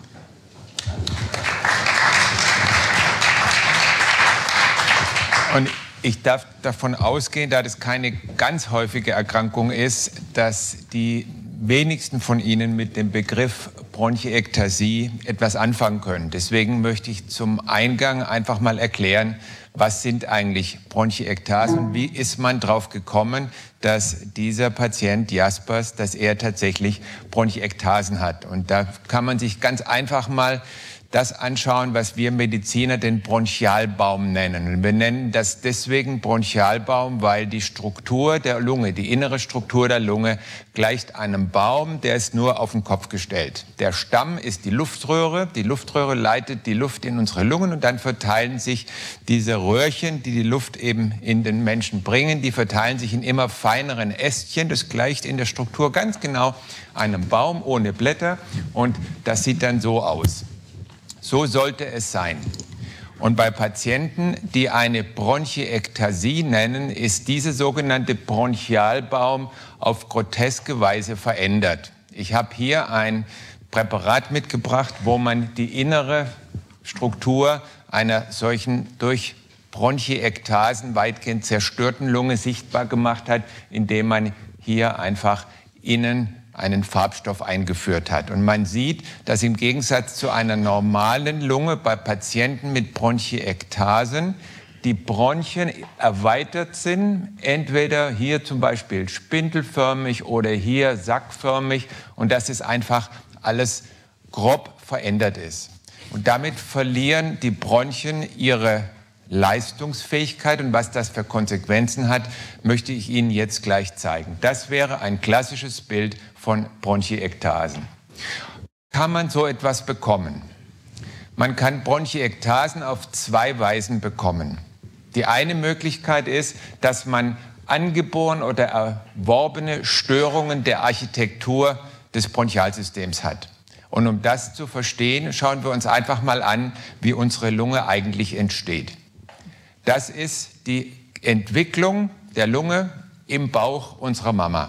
S5: Und ich darf davon ausgehen, da das keine ganz häufige Erkrankung ist, dass die wenigsten von Ihnen mit dem Begriff Bronchiektasie etwas anfangen können. Deswegen möchte ich zum Eingang einfach mal erklären, was sind eigentlich Bronchiektasen und wie ist man darauf gekommen, dass dieser Patient Jaspers, dass er tatsächlich Bronchiektasen hat. Und da kann man sich ganz einfach mal das anschauen, was wir Mediziner den Bronchialbaum nennen. Und wir nennen das deswegen Bronchialbaum, weil die Struktur der Lunge, die innere Struktur der Lunge gleicht einem Baum, der ist nur auf den Kopf gestellt. Der Stamm ist die Luftröhre, die Luftröhre leitet die Luft in unsere Lungen und dann verteilen sich diese Röhrchen, die die Luft eben in den Menschen bringen, die verteilen sich in immer feineren Ästchen. Das gleicht in der Struktur ganz genau einem Baum ohne Blätter und das sieht dann so aus. So sollte es sein. Und bei Patienten, die eine Bronchiektasie nennen, ist dieser sogenannte Bronchialbaum auf groteske Weise verändert. Ich habe hier ein Präparat mitgebracht, wo man die innere Struktur einer solchen durch Bronchiektasen weitgehend zerstörten Lunge sichtbar gemacht hat, indem man hier einfach innen einen Farbstoff eingeführt hat. Und man sieht, dass im Gegensatz zu einer normalen Lunge bei Patienten mit Bronchiektasen die Bronchien erweitert sind, entweder hier zum Beispiel spindelförmig oder hier sackförmig und dass es einfach alles grob verändert ist. Und damit verlieren die Bronchien ihre Leistungsfähigkeit und was das für Konsequenzen hat, möchte ich Ihnen jetzt gleich zeigen. Das wäre ein klassisches Bild von Bronchiektasen. Kann man so etwas bekommen? Man kann Bronchiektasen auf zwei Weisen bekommen. Die eine Möglichkeit ist, dass man angeboren oder erworbene Störungen der Architektur des Bronchialsystems hat. Und um das zu verstehen, schauen wir uns einfach mal an, wie unsere Lunge eigentlich entsteht. Das ist die Entwicklung der Lunge im Bauch unserer Mama.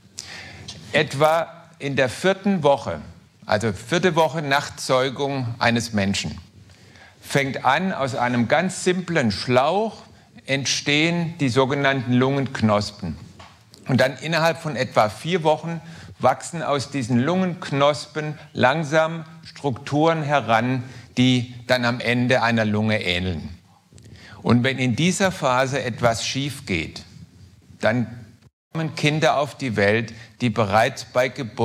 S5: Etwa in der vierten Woche, also vierte Woche nach Zeugung eines Menschen, fängt an, aus einem ganz simplen Schlauch entstehen die sogenannten Lungenknospen. Und dann innerhalb von etwa vier Wochen wachsen aus diesen Lungenknospen langsam Strukturen heran, die dann am Ende einer Lunge ähneln. Und wenn in dieser Phase etwas schief geht, dann kommen Kinder auf die Welt, die bereits bei Geburt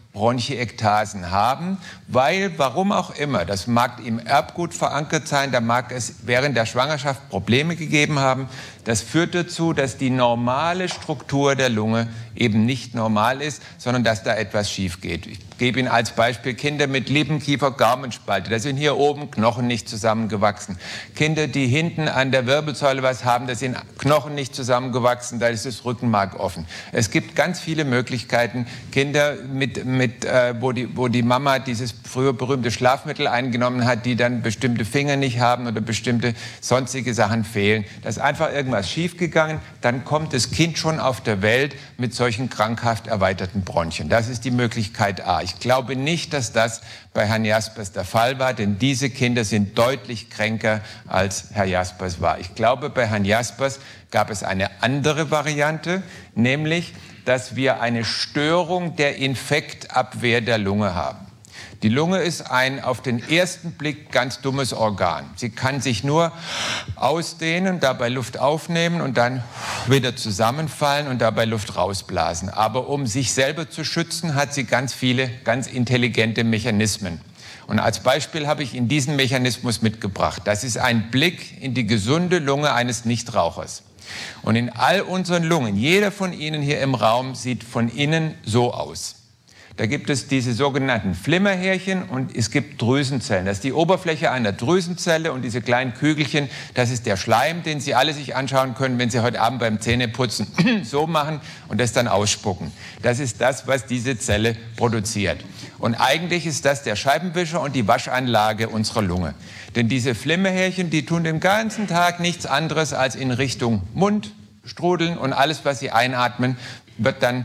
S5: Bronchiektasen haben, weil, warum auch immer, das mag im Erbgut verankert sein, da mag es während der Schwangerschaft Probleme gegeben haben. Das führt dazu, dass die normale Struktur der Lunge eben nicht normal ist, sondern dass da etwas schief geht. Ich gebe Ihnen als Beispiel Kinder mit Lippen, Kiefer, Gaumenspalte. Da sind hier oben Knochen nicht zusammengewachsen. Kinder, die hinten an der Wirbelsäule was haben, da sind Knochen nicht zusammengewachsen, da ist das Rückenmark offen. Es gibt ganz viele Möglichkeiten. Kinder, mit, mit, äh, wo, die, wo die Mama dieses früher berühmte Schlafmittel eingenommen hat, die dann bestimmte Finger nicht haben oder bestimmte sonstige Sachen fehlen. Da ist einfach irgendwas schiefgegangen, dann kommt das Kind schon auf der Welt mit solchen krankhaft erweiterten Bronchien. Das ist die Möglichkeit A. Ich glaube nicht, dass das bei Herrn Jaspers der Fall war, denn diese Kinder sind deutlich kränker, als Herr Jaspers war. Ich glaube, bei Herrn Jaspers gab es eine andere Variante, nämlich, dass wir eine Störung der Infektabwehr der Lunge haben. Die Lunge ist ein auf den ersten Blick ganz dummes Organ. Sie kann sich nur ausdehnen, dabei Luft aufnehmen und dann wieder zusammenfallen und dabei Luft rausblasen. Aber um sich selber zu schützen, hat sie ganz viele, ganz intelligente Mechanismen. Und als Beispiel habe ich Ihnen diesen Mechanismus mitgebracht. Das ist ein Blick in die gesunde Lunge eines Nichtrauchers. Und in all unseren Lungen, jeder von Ihnen hier im Raum sieht von innen so aus. Da gibt es diese sogenannten Flimmerhärchen und es gibt Drüsenzellen. Das ist die Oberfläche einer Drüsenzelle und diese kleinen Kügelchen, das ist der Schleim, den Sie alle sich anschauen können, wenn Sie heute Abend beim Zähneputzen so machen und das dann ausspucken. Das ist das, was diese Zelle produziert. Und eigentlich ist das der Scheibenwischer und die Waschanlage unserer Lunge. Denn diese Flimmerhärchen, die tun den ganzen Tag nichts anderes als in Richtung Mund strudeln und alles, was Sie einatmen, wird dann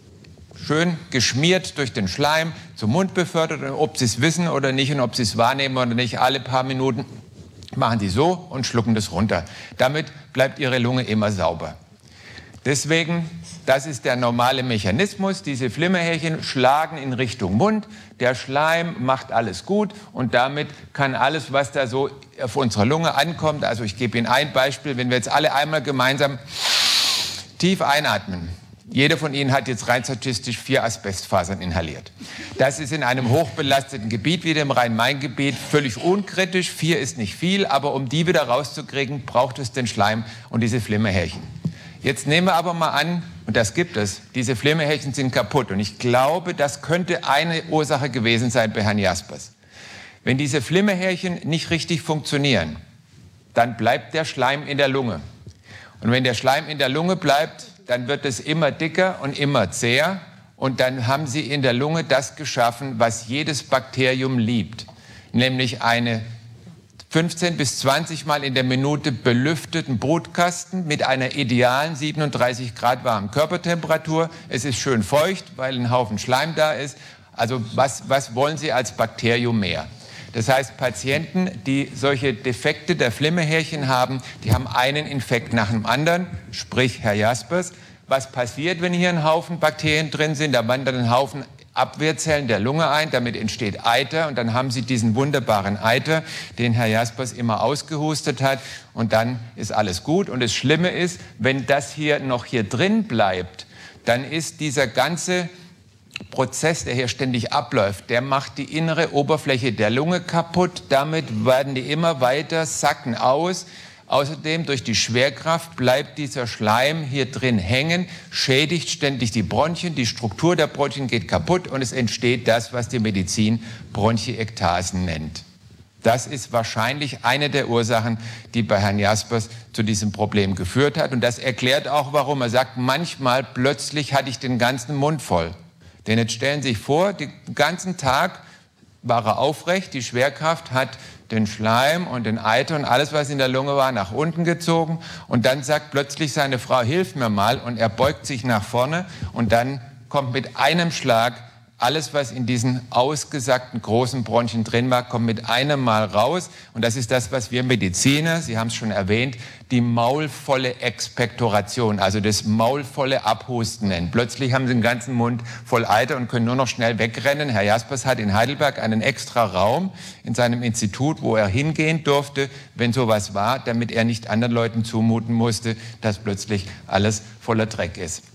S5: schön geschmiert durch den Schleim zum Mund befördert. Und ob Sie es wissen oder nicht und ob Sie es wahrnehmen oder nicht, alle paar Minuten machen Sie so und schlucken das runter. Damit bleibt Ihre Lunge immer sauber. Deswegen, das ist der normale Mechanismus. Diese Flimmerhärchen schlagen in Richtung Mund. Der Schleim macht alles gut und damit kann alles, was da so auf unserer Lunge ankommt, also ich gebe Ihnen ein Beispiel, wenn wir jetzt alle einmal gemeinsam tief einatmen. Jeder von Ihnen hat jetzt rein statistisch vier Asbestfasern inhaliert. Das ist in einem hochbelasteten Gebiet wie dem Rhein-Main-Gebiet völlig unkritisch. Vier ist nicht viel, aber um die wieder rauszukriegen, braucht es den Schleim und diese Flimmerhärchen. Jetzt nehmen wir aber mal an, und das gibt es, diese Flimmerhärchen sind kaputt. Und ich glaube, das könnte eine Ursache gewesen sein bei Herrn Jaspers. Wenn diese Flimmerhärchen nicht richtig funktionieren, dann bleibt der Schleim in der Lunge. Und wenn der Schleim in der Lunge bleibt, dann wird es immer dicker und immer zäher. Und dann haben Sie in der Lunge das geschaffen, was jedes Bakterium liebt. Nämlich eine fünfzehn bis zwanzig Mal in der Minute belüfteten Brutkasten mit einer idealen siebenunddreißig Grad warmen Körpertemperatur. Es ist schön feucht, weil ein Haufen Schleim da ist. Also was, was wollen Sie als Bakterium mehr? Das heißt, Patienten, die solche Defekte der Flimmerhärchen haben, die haben einen Infekt nach dem anderen, sprich Herr Jaspers. Was passiert, wenn hier ein Haufen Bakterien drin sind? Da wandert ein Haufen Abwehrzellen der Lunge ein, damit entsteht Eiter und dann haben Sie diesen wunderbaren Eiter, den Herr Jaspers immer ausgehustet hat und dann ist alles gut. Und das Schlimme ist, wenn das hier noch hier drin bleibt, dann ist dieser ganze Prozess, der hier ständig abläuft, der macht die innere Oberfläche der Lunge kaputt. Damit werden die immer weiter, sacken aus. Außerdem durch die Schwerkraft bleibt dieser Schleim hier drin hängen, schädigt ständig die Bronchien, die Struktur der Bronchien geht kaputt und es entsteht das, was die Medizin Bronchiektasen nennt. Das ist wahrscheinlich eine der Ursachen, die bei Herrn Jaspers zu diesem Problem geführt hat. Und das erklärt auch, warum er sagt, manchmal plötzlich hatte ich den ganzen Mund voll. Denn jetzt stellen Sie sich vor, den ganzen Tag war er aufrecht, die Schwerkraft hat den Schleim und den Eiter und alles, was in der Lunge war, nach unten gezogen. Und dann sagt plötzlich seine Frau, hilf mir mal. Und er beugt sich nach vorne und dann kommt mit einem Schlag alles, was in diesen ausgesackten großen Bronchien drin war, kommt mit einem Mal raus. Und das ist das, was wir Mediziner, Sie haben es schon erwähnt, die maulvolle Expektoration, also das maulvolle Abhusten nennen. Plötzlich haben Sie den ganzen Mund voll Eiter und können nur noch schnell wegrennen. Herr Jaspers hat in Heidelberg einen extra Raum in seinem Institut, wo er hingehen durfte, wenn sowas war, damit er nicht anderen Leuten zumuten musste, dass plötzlich alles voller Dreck ist.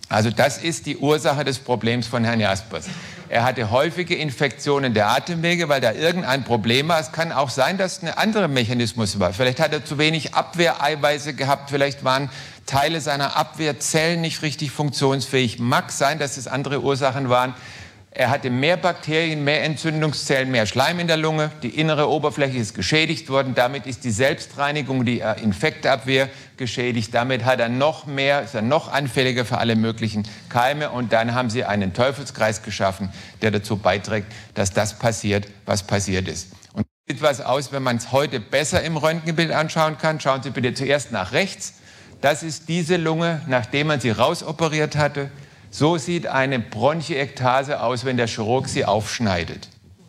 S5: Also das ist die Ursache des Problems von Herrn Jaspers. Er hatte häufige Infektionen der Atemwege, weil da irgendein Problem war. Es kann auch sein, dass es ein anderer Mechanismus war. Vielleicht hat er zu wenig Abwehreiweiße gehabt, vielleicht waren Teile seiner Abwehrzellen nicht richtig funktionsfähig. Mag sein, dass es andere Ursachen waren. Er hatte mehr Bakterien, mehr Entzündungszellen, mehr Schleim in der Lunge. Die innere Oberfläche ist geschädigt worden. Damit ist die Selbstreinigung, die Infektabwehr geschädigt. Damit hat er noch mehr, ist er noch anfälliger für alle möglichen Keime. Und dann haben sie einen Teufelskreis geschaffen, der dazu beiträgt, dass das passiert, was passiert ist. Und sieht was aus, wenn man es heute besser im Röntgenbild anschauen kann. Schauen Sie bitte zuerst nach rechts. Das ist diese Lunge, nachdem man sie rausoperiert hatte. So sieht eine Bronchiektase aus, wenn der Chirurg sie aufschneidet.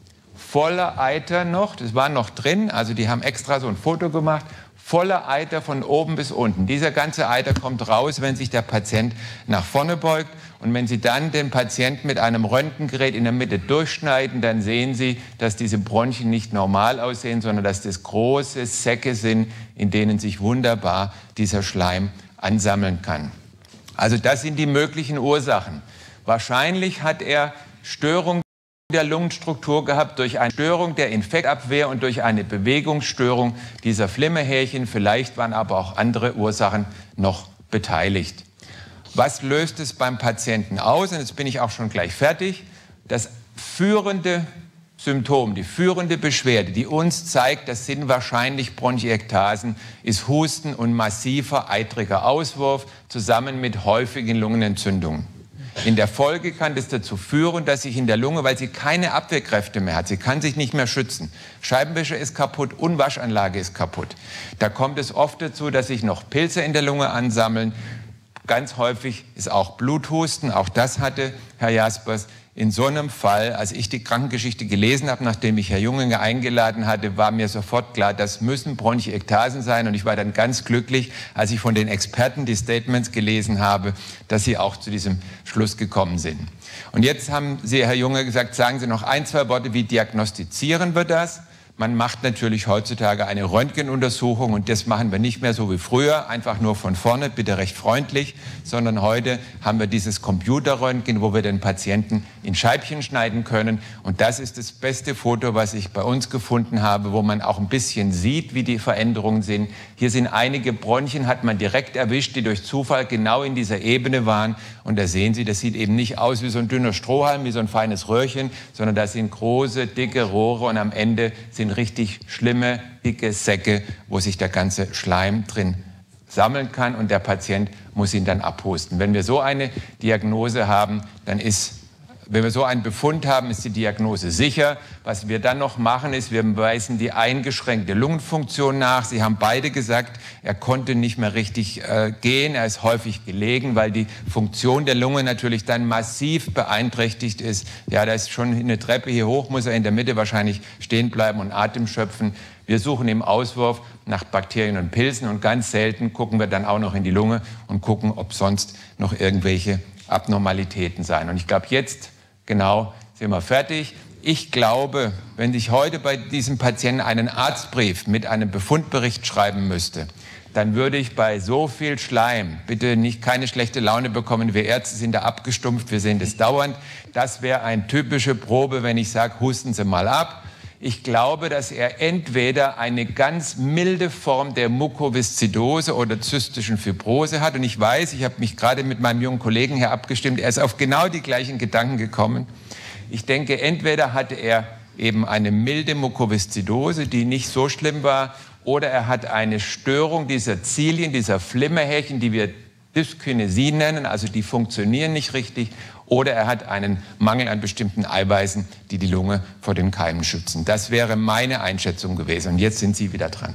S5: Voller Eiter noch, das war noch drin, also die haben extra so ein Foto gemacht, voller Eiter von oben bis unten. Dieser ganze Eiter kommt raus, wenn sich der Patient nach vorne beugt. Und wenn Sie dann den Patienten mit einem Röntgengerät in der Mitte durchschneiden, dann sehen Sie, dass diese Bronchien nicht normal aussehen, sondern dass das große Säcke sind, in denen sich wunderbar dieser Schleim ansammeln kann. Also das sind die möglichen Ursachen. Wahrscheinlich hat er Störungen der Lungenstruktur gehabt durch eine Störung der Infektabwehr und durch eine Bewegungsstörung dieser Flimmerhärchen. Vielleicht waren aber auch andere Ursachen noch beteiligt. Was löst es beim Patienten aus? Und jetzt bin ich auch schon gleich fertig. Das führende Symptom, die führende Beschwerde, die uns zeigt, das sind wahrscheinlich Bronchiektasen, ist Husten und massiver eitriger Auswurf zusammen mit häufigen Lungenentzündungen. In der Folge kann das dazu führen, dass sich in der Lunge, weil sie keine Abwehrkräfte mehr hat, sie kann sich nicht mehr schützen. Scheibenwischer ist kaputt und Waschanlage ist kaputt. Da kommt es oft dazu, dass sich noch Pilze in der Lunge ansammeln. Ganz häufig ist auch Bluthusten, auch das hatte Herr Jaspers. In so einem Fall, als ich die Krankengeschichte gelesen habe, nachdem ich Herr Junginger eingeladen hatte, war mir sofort klar, das müssen Bronchiektasen sein. Und ich war dann ganz glücklich, als ich von den Experten die Statements gelesen habe, dass sie auch zu diesem Schluss gekommen sind. Und jetzt haben Sie, Herr Junge, gesagt, sagen Sie noch ein, zwei Worte, wie diagnostizieren wir das? Man macht natürlich heutzutage eine Röntgenuntersuchung und das machen wir nicht mehr so wie früher, einfach nur von vorne, bitte recht freundlich, sondern heute haben wir dieses Computerröntgen, wo wir den Patienten in Scheibchen schneiden können. Und das ist das beste Foto, was ich bei uns gefunden habe, wo man auch ein bisschen sieht, wie die Veränderungen sind. Hier sind einige Bronchien, hat man direkt erwischt, die durch Zufall genau in dieser Ebene waren. Und da sehen Sie, das sieht eben nicht aus wie so ein dünner Strohhalm, wie so ein feines Röhrchen, sondern das sind große, dicke Rohre und am Ende sind richtig schlimme, dicke Säcke, wo sich der ganze Schleim drin sammeln kann und der Patient muss ihn dann abhusten. Wenn wir so eine Diagnose haben, dann ist, wenn wir so einen Befund haben, ist die Diagnose sicher. Was wir dann noch machen, ist, wir weisen die eingeschränkte Lungenfunktion nach. Sie haben beide gesagt, er konnte nicht mehr richtig äh, gehen, er ist häufig gelegen, weil die Funktion der Lunge natürlich dann massiv beeinträchtigt ist. Ja, da ist schon eine Treppe hier hoch, muss er in der Mitte wahrscheinlich stehen bleiben und Atem schöpfen. Wir suchen im Auswurf nach Bakterien und Pilzen und ganz selten gucken wir dann auch noch in die Lunge und gucken, ob sonst noch irgendwelche Abnormalitäten sein. Und ich glaube, jetzt genau sind wir fertig. Ich glaube, wenn ich heute bei diesem Patienten einen Arztbrief mit einem Befundbericht schreiben müsste, dann würde ich bei so viel Schleim, bitte nicht keine schlechte Laune bekommen, wir Ärzte sind da abgestumpft, wir sehen das dauernd. Das wäre eine typische Probe, wenn ich sage, husten Sie mal ab. Ich glaube, dass er entweder eine ganz milde Form der Mukoviszidose oder zystischen Fibrose hat. Und ich weiß, ich habe mich gerade mit meinem jungen Kollegen hier abgestimmt, er ist auf genau die gleichen Gedanken gekommen. Ich denke, entweder hatte er eben eine milde Mukoviszidose, die nicht so schlimm war, oder er hat eine Störung dieser Zilien, dieser Flimmerhärchen, die wir Dyskinesie nennen, also die funktionieren nicht richtig, oder er hat einen Mangel an bestimmten Eiweißen, die die Lunge vor den Keimen schützen. Das wäre meine Einschätzung gewesen. Und jetzt sind Sie wieder dran.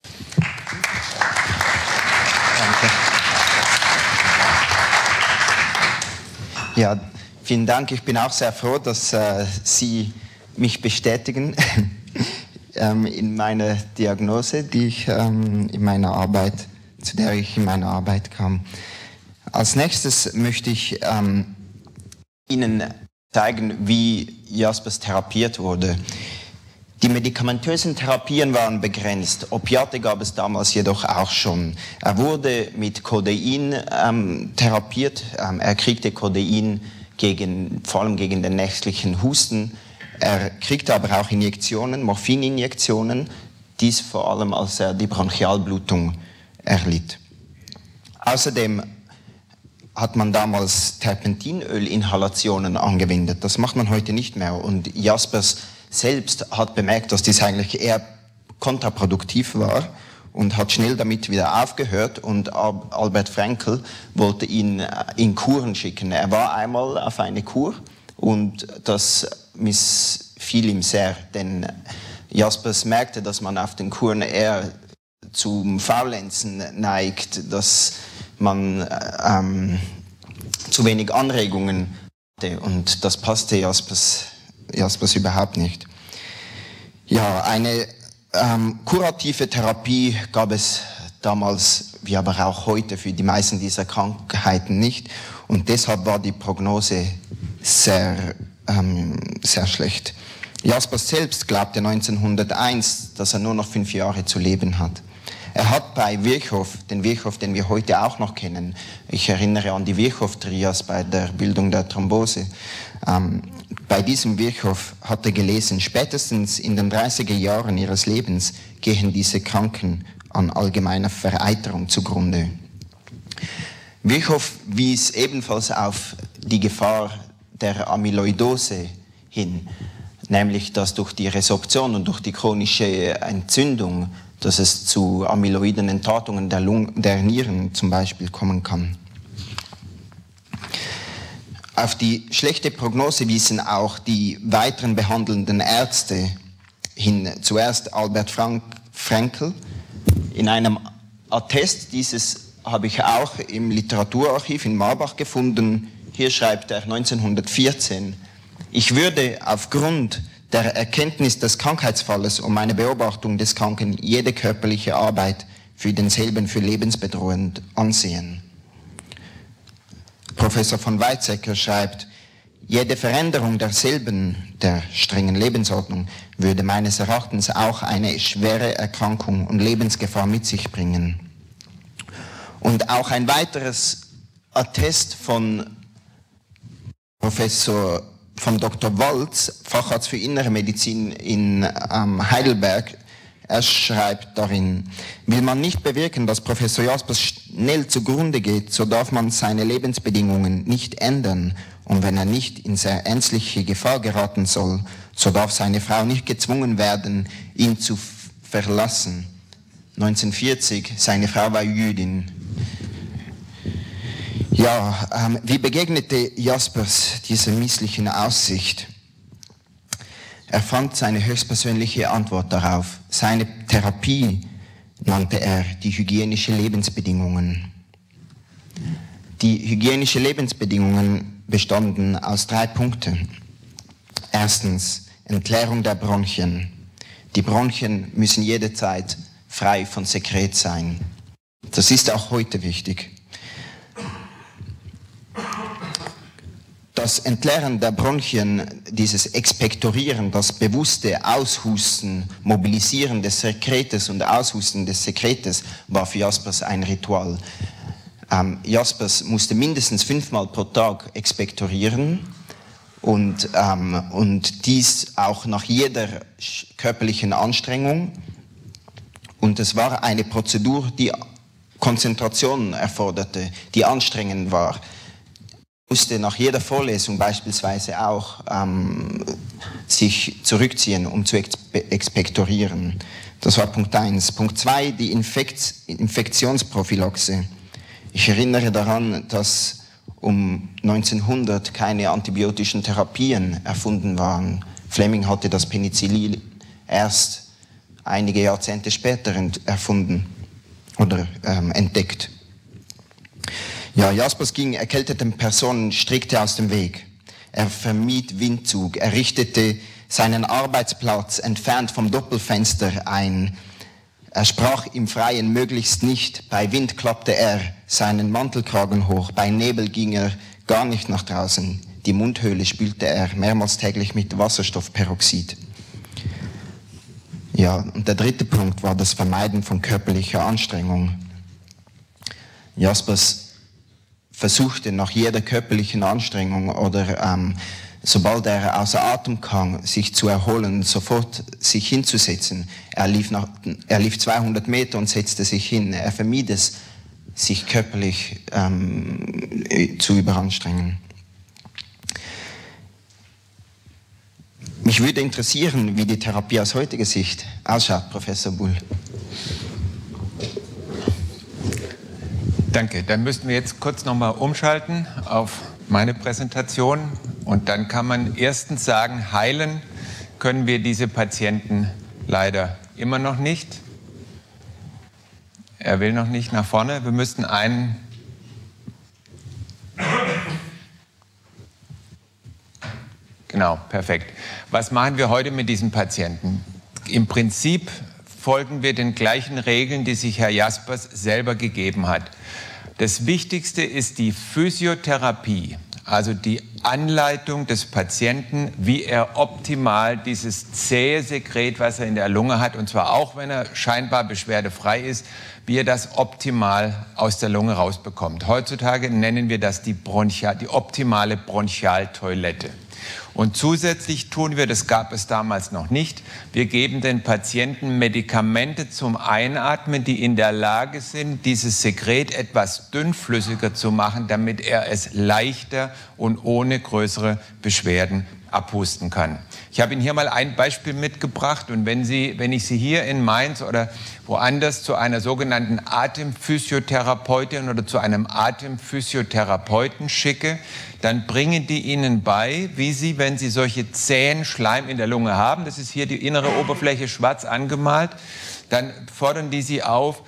S4: Danke. Ja, vielen Dank. Ich bin auch sehr froh, dass äh, Sie mich bestätigen ähm, in meiner Diagnose, die ich ähm, in meiner Arbeit, zu der ich in meiner Arbeit kam. Als nächstes möchte ich ähm, Ihnen zeigen, wie Jaspers therapiert wurde. Die medikamentösen Therapien waren begrenzt. Opiate gab es damals jedoch auch schon. Er wurde mit Codein ähm, therapiert. Ähm, er kriegte Codein gegen, vor allem gegen den nächtlichen Husten. Er kriegte aber auch Injektionen, Morphininjektionen, dies vor allem, als er die Bronchialblutung erlitt. Außerdem hat man damals Terpentinölinhalationen angewendet. Das macht man heute nicht mehr. Und Jaspers selbst hat bemerkt, dass dies eigentlich eher kontraproduktiv war und hat schnell damit wieder aufgehört. Und Albert Frankl wollte ihn in Kuren schicken. Er war einmal auf eine Kur und das missfiel ihm sehr, denn Jaspers merkte, dass man auf den Kuren eher zum Faulenzen neigt, dass man ähm, zu wenig Anregungen hatte und das passte Jaspers, Jaspers überhaupt nicht. Ja, eine ähm, kurative Therapie gab es damals, wie aber auch heute, für die meisten dieser Krankheiten nicht und deshalb war die Prognose sehr, ähm, sehr schlecht. Jaspers selbst glaubte neunzehnhunderteins, dass er nur noch fünf Jahre zu leben hat. Er hat bei Virchow, den Virchow, den wir heute auch noch kennen, ich erinnere an die Virchow-Trias bei der Bildung der Thrombose, ähm, bei diesem Virchow hat er gelesen, spätestens in den dreißiger Jahren ihres Lebens gehen diese Kranken an allgemeiner Vereiterung zugrunde. Virchow wies ebenfalls auf die Gefahr der Amyloidose hin, nämlich dass durch die Resorption und durch die chronische Entzündung, dass es zu amyloiden Enttatungen der, Lung der Nieren zum Beispiel kommen kann. Auf die schlechte Prognose wiesen auch die weiteren behandelnden Ärzte hin. Zuerst Albert Frank Frankl. In einem Attest, dieses habe ich auch im Literaturarchiv in Marbach gefunden. Hier schreibt er neunzehnhundertvierzehn, ich würde aufgrund der Erkenntnis des Krankheitsfalles und meiner Beobachtung des Kranken jede körperliche Arbeit für denselben für lebensbedrohend ansehen. Professor von Weizsäcker schreibt, jede Veränderung derselben, der strengen Lebensordnung, würde meines Erachtens auch eine schwere Erkrankung und Lebensgefahr mit sich bringen. Und auch ein weiteres Attest von Professor von Doktor Walz, Facharzt für Innere Medizin in ähm, Heidelberg, er schreibt darin, will man nicht bewirken, dass Professor Jaspers schnell zugrunde geht, so darf man seine Lebensbedingungen nicht ändern. Und wenn er nicht in sehr ernstliche Gefahr geraten soll, so darf seine Frau nicht gezwungen werden, ihn zu verlassen. neunzehnhundertvierzig, seine Frau war Jüdin. Ja, ähm, wie begegnete Jaspers dieser misslichen Aussicht? Er fand seine höchstpersönliche Antwort darauf. Seine Therapie nannte er die hygienischen Lebensbedingungen. Die hygienischen Lebensbedingungen bestanden aus drei Punkten. Erstens, Entleerung der Bronchien. Die Bronchien müssen jederzeit frei von Sekret sein. Das ist auch heute wichtig. Das Entleeren der Bronchien, dieses Expektorieren, das bewusste Aushusten, Mobilisieren des Sekretes und Aushusten des Sekretes war für Jaspers ein Ritual. Ähm, Jaspers musste mindestens fünfmal pro Tag expektorieren und, ähm, und dies auch nach jeder körperlichen Anstrengung. Und es war eine Prozedur, die Konzentration erforderte, die anstrengend war. Musste nach jeder Vorlesung beispielsweise auch ähm, sich zurückziehen, um zu expektorieren. Das war Punkt eins. Punkt zwei, die Infekt Infektionsprophylaxe. Ich erinnere daran, dass um neunzehnhundert keine antibiotischen Therapien erfunden waren. Fleming hatte das Penicillin erst einige Jahrzehnte später erfunden oder ähm, entdeckt. Ja, Jaspers ging erkälteten Personen strikt aus dem Weg. Er vermied Windzug, er richtete seinen Arbeitsplatz entfernt vom Doppelfenster ein. Er sprach im Freien möglichst nicht, bei Wind klappte er seinen Mantelkragen hoch, bei Nebel ging er gar nicht nach draußen. Die Mundhöhle spülte er mehrmals täglich mit Wasserstoffperoxid. Ja, und der dritte Punkt war das Vermeiden von körperlicher Anstrengung. Jaspers versuchte nach jeder körperlichen Anstrengung oder ähm, sobald er außer Atem kam, sich zu erholen, sofort sich hinzusetzen. Er lief, nach, er lief zweihundert Meter und setzte sich hin. Er vermied es, sich körperlich ähm, zu überanstrengen. Mich würde interessieren, wie die Therapie aus heutiger Sicht ausschaut, Professor Bull.
S5: Danke. Dann müssten wir jetzt kurz nochmal umschalten auf meine Präsentation. Und dann kann man erstens sagen, heilen können wir diese Patienten leider immer noch nicht. Er will noch nicht nach vorne. Wir müssten einen... Genau, perfekt. Was machen wir heute mit diesen Patienten? Im Prinzip folgen wir den gleichen Regeln, die sich Herr Jaspers selber gegeben hat. Das Wichtigste ist die Physiotherapie, also die Anleitung des Patienten, wie er optimal dieses zähe Sekret, was er in der Lunge hat, und zwar auch, wenn er scheinbar beschwerdefrei ist, wie er das optimal aus der Lunge rausbekommt. Heutzutage nennen wir das die, Bronchial, die optimale Bronchialtoilette. Und zusätzlich tun wir, das gab es damals noch nicht, wir geben den Patienten Medikamente zum Einatmen, die in der Lage sind, dieses Sekret etwas dünnflüssiger zu machen, damit er es leichter und ohne größere Beschwerden abhusten kann. Ich habe Ihnen hier mal ein Beispiel mitgebracht, und wenn, Sie, wenn ich Sie hier in Mainz oder woanders zu einer sogenannten Atemphysiotherapeutin oder zu einem Atemphysiotherapeuten schicke, dann bringen die Ihnen bei, wie Sie, wenn Sie solche zähen Schleim in der Lunge haben, das ist hier die innere Oberfläche schwarz angemalt, dann fordern die Sie auf,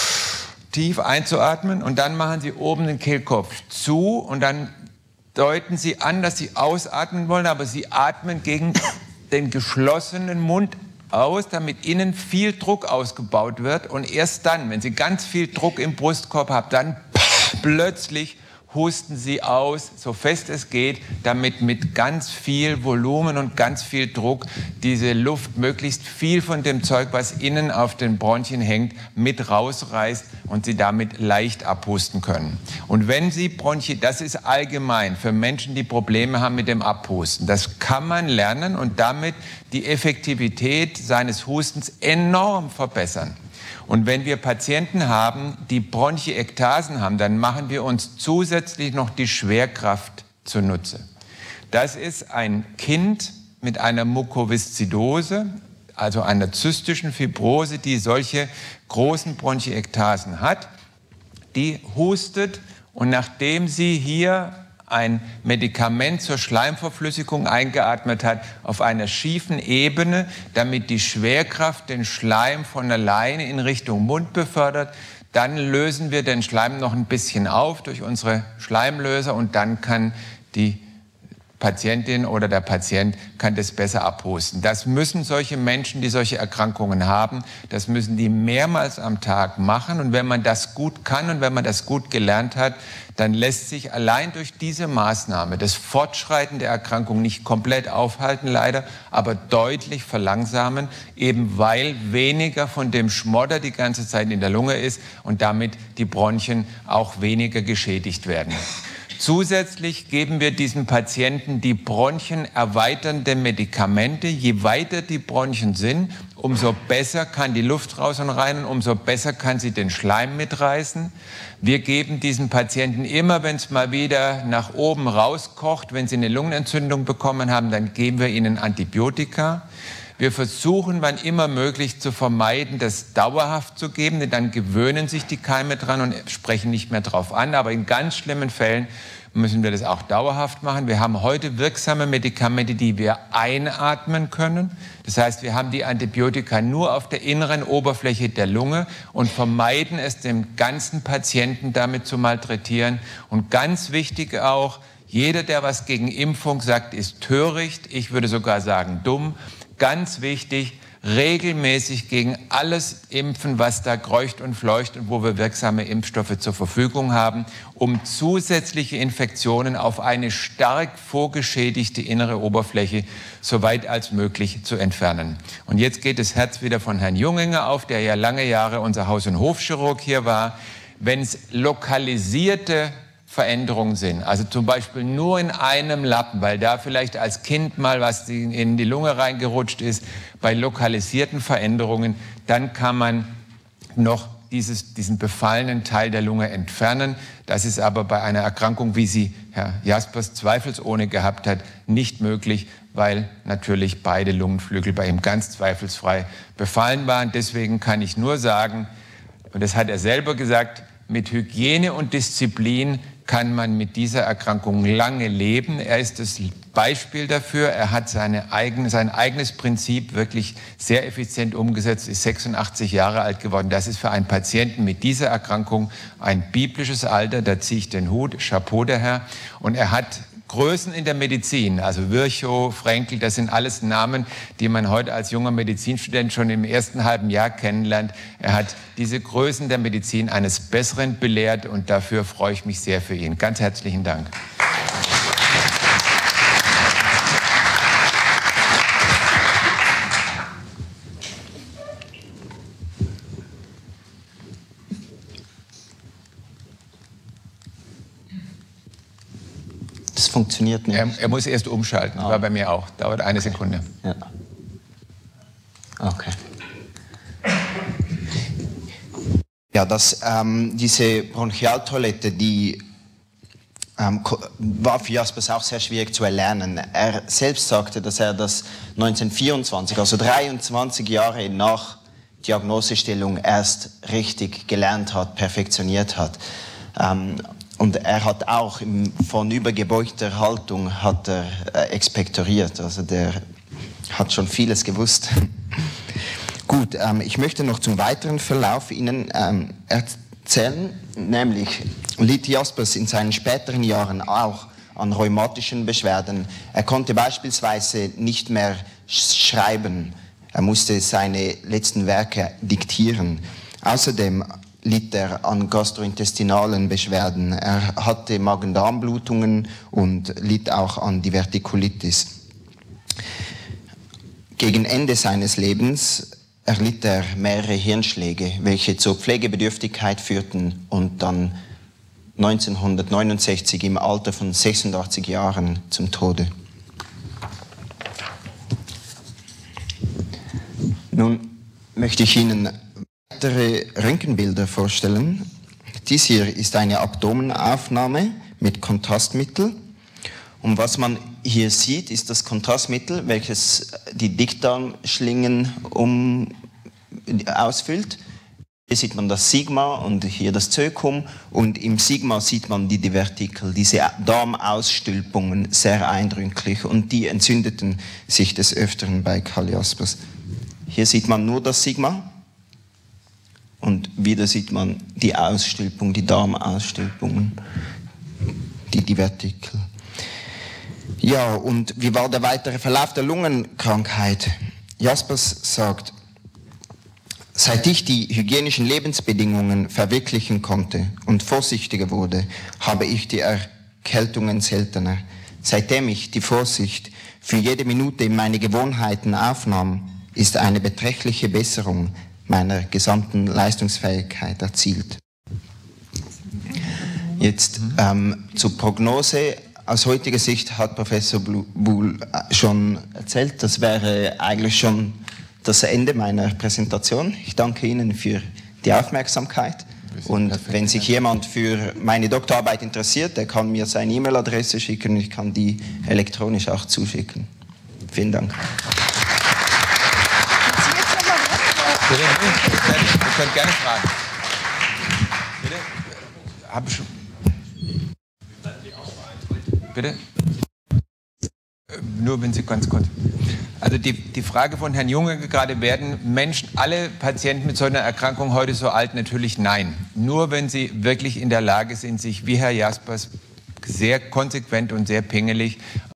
S5: tief einzuatmen, und dann machen Sie oben den Kehlkopf zu und dann deuten Sie an, dass Sie ausatmen wollen, aber Sie atmen gegen den geschlossenen Mund aus, damit innen viel Druck ausgebaut wird. Und erst dann, wenn Sie ganz viel Druck im Brustkorb haben, dann plötzlich husten Sie aus, so fest es geht, damit mit ganz viel Volumen und ganz viel Druck diese Luft möglichst viel von dem Zeug, was innen auf den Bronchien hängt, mit rausreißt und Sie damit leicht abhusten können. Und wenn Sie Bronchi, das ist allgemein für Menschen, die Probleme haben mit dem Abhusten, das kann man lernen und damit die Effektivität seines Hustens enorm verbessern. Und wenn wir Patienten haben, die Bronchiektasen haben, dann machen wir uns zusätzlich noch die Schwerkraft zunutze. Das ist ein Kind mit einer Mukoviszidose, also einer zystischen Fibrose, die solche großen Bronchiektasen hat. Die hustet, und nachdem sie hier ein Medikament zur Schleimverflüssigung eingeatmet hat, auf einer schiefen Ebene, damit die Schwerkraft den Schleim von alleine in Richtung Mund befördert. Dann lösen wir den Schleim noch ein bisschen auf durch unsere Schleimlöser, und dann kann die Patientin oder der Patient kann das besser abhusten. Das müssen solche Menschen, die solche Erkrankungen haben, das müssen die mehrmals am Tag machen. Und wenn man das gut kann und wenn man das gut gelernt hat, dann lässt sich allein durch diese Maßnahme das Fortschreiten der Erkrankung nicht komplett aufhalten, leider, aber deutlich verlangsamen, eben weil weniger von dem Schmodder die ganze Zeit in der Lunge ist und damit die Bronchien auch weniger geschädigt werden. Zusätzlich geben wir diesen Patienten die bronchienerweiternde Medikamente. Je weiter die Bronchien sind, umso besser kann die Luft raus und rein und umso besser kann sie den Schleim mitreißen. Wir geben diesen Patienten immer, wenn es mal wieder nach oben rauskocht, wenn sie eine Lungenentzündung bekommen haben, dann geben wir ihnen Antibiotika. Wir versuchen, wann immer möglich, zu vermeiden, das dauerhaft zu geben, denn dann gewöhnen sich die Keime dran und sprechen nicht mehr drauf an. Aber in ganz schlimmen Fällen müssen wir das auch dauerhaft machen. Wir haben heute wirksame Medikamente, die wir einatmen können. Das heißt, wir haben die Antibiotika nur auf der inneren Oberfläche der Lunge und vermeiden es, den ganzen Patienten damit zu malträtieren. Und ganz wichtig auch, jeder, der was gegen Impfung sagt, ist töricht. Ich würde sogar sagen dumm. Ganz wichtig, regelmäßig gegen alles impfen, was da kreucht und fleucht und wo wir wirksame Impfstoffe zur Verfügung haben, um zusätzliche Infektionen auf eine stark vorgeschädigte innere Oberfläche so weit als möglich zu entfernen. Und jetzt geht das Herz wieder von Herrn Junginger auf, der ja lange Jahre unser Haus- und Hofchirurg hier war. Wenn es lokalisierte Veränderungen sind, also zum Beispiel nur in einem Lappen, weil da vielleicht als Kind mal was in die Lunge reingerutscht ist, bei lokalisierten Veränderungen, dann kann man noch dieses, diesen befallenen Teil der Lunge entfernen. Das ist aber bei einer Erkrankung, wie sie Herr Jaspers zweifelsohne gehabt hat, nicht möglich, weil natürlich beide Lungenflügel bei ihm ganz zweifelsfrei befallen waren. Deswegen kann ich nur sagen, und das hat er selber gesagt, mit Hygiene und Disziplin kann man mit dieser Erkrankung lange leben. Er ist das Beispiel dafür. Er hat seine eigene, sein eigenes Prinzip wirklich sehr effizient umgesetzt, ist sechsundachtzig Jahre alt geworden. Das ist für einen Patienten mit dieser Erkrankung ein biblisches Alter. Da ziehe ich den Hut, Chapeau der Herr. Und er hat Größen in der Medizin, also Virchow, Frenkel, das sind alles Namen, die man heute als junger Medizinstudent schon im ersten halben Jahr kennenlernt. Er hat diese Größen der Medizin eines Besseren belehrt und dafür freue ich mich sehr für ihn. Ganz herzlichen Dank.
S4: Das funktioniert nicht.
S5: Er, er muss erst umschalten, ah. war bei mir auch. Dauert eine Sekunde.
S4: Ja. Okay. Ja, das, ähm, diese Bronchialtoilette, die ähm, war für Jaspers auch sehr schwierig zu erlernen. Er selbst sagte, dass er das neunzehnhundertvierundzwanzig, also dreiundzwanzig Jahre nach Diagnosestellung, erst richtig gelernt hat, perfektioniert hat. Ähm, Und er hat auch im, von übergebeugter Haltung hat er, äh, expektoriert. Also der hat schon vieles gewusst. Gut, ähm, ich möchte noch zum weiteren Verlauf Ihnen ähm, erzählen. Nämlich litt Jaspers in seinen späteren Jahren auch an rheumatischen Beschwerden. Er konnte beispielsweise nicht mehr schreiben. Er musste seine letzten Werke diktieren. Außerdem litt er an gastrointestinalen Beschwerden. Er hatte Magen-Darm-Blutungen und litt auch an Divertikulitis. Gegen Ende seines Lebens erlitt er mehrere Hirnschläge, welche zur Pflegebedürftigkeit führten und dann neunzehnhundertneunundsechzig im Alter von sechsundachtzig Jahren zum Tode. Nun möchte ich Ihnen weitere Röntgenbilder vorstellen. Dies hier ist eine Abdomenaufnahme mit Kontrastmittel. Und was man hier sieht, ist das Kontrastmittel, welches die Dickdarmschlingen um, ausfüllt. Hier sieht man das Sigma und hier das Zökum. Und im Sigma sieht man die Divertikel, diese Darmausstülpungen, sehr eindrücklich. Und die entzündeten sich des Öfteren bei Karl Jaspers. Hier sieht man nur das Sigma. Und wieder sieht man die Ausstülpung, die Darmausstülpungen, die Divertikel. Ja, und wie war der weitere Verlauf der Lungenkrankheit? Jaspers sagt, seit ich die hygienischen Lebensbedingungen verwirklichen konnte und vorsichtiger wurde, habe ich die Erkältungen seltener. Seitdem ich die Vorsicht für jede Minute in meine Gewohnheiten aufnahm, ist eine beträchtliche Besserung meiner gesamten Leistungsfähigkeit erzielt. Jetzt ähm, zur Prognose. Aus heutiger Sicht hat Professor Buhl schon erzählt, das wäre eigentlich schon das Ende meiner Präsentation. Ich danke Ihnen für die Aufmerksamkeit. Und wenn sich jemand für meine Doktorarbeit interessiert, der kann mir seine E-Mail-Adresse schicken und ich kann die elektronisch auch zuschicken. Vielen Dank.
S5: Bitte? Wir können gerne fragen. Bitte? Hab ich schon. Bitte? Nur wenn Sie ganz kurz. Also die, die Frage von Herrn Junge gerade, werden Menschen, alle Patienten mit so einer Erkrankung heute so alt? Natürlich nein. Nur wenn sie wirklich in der Lage sind, sich wie Herr Jaspers sehr konsequent und sehr pingelig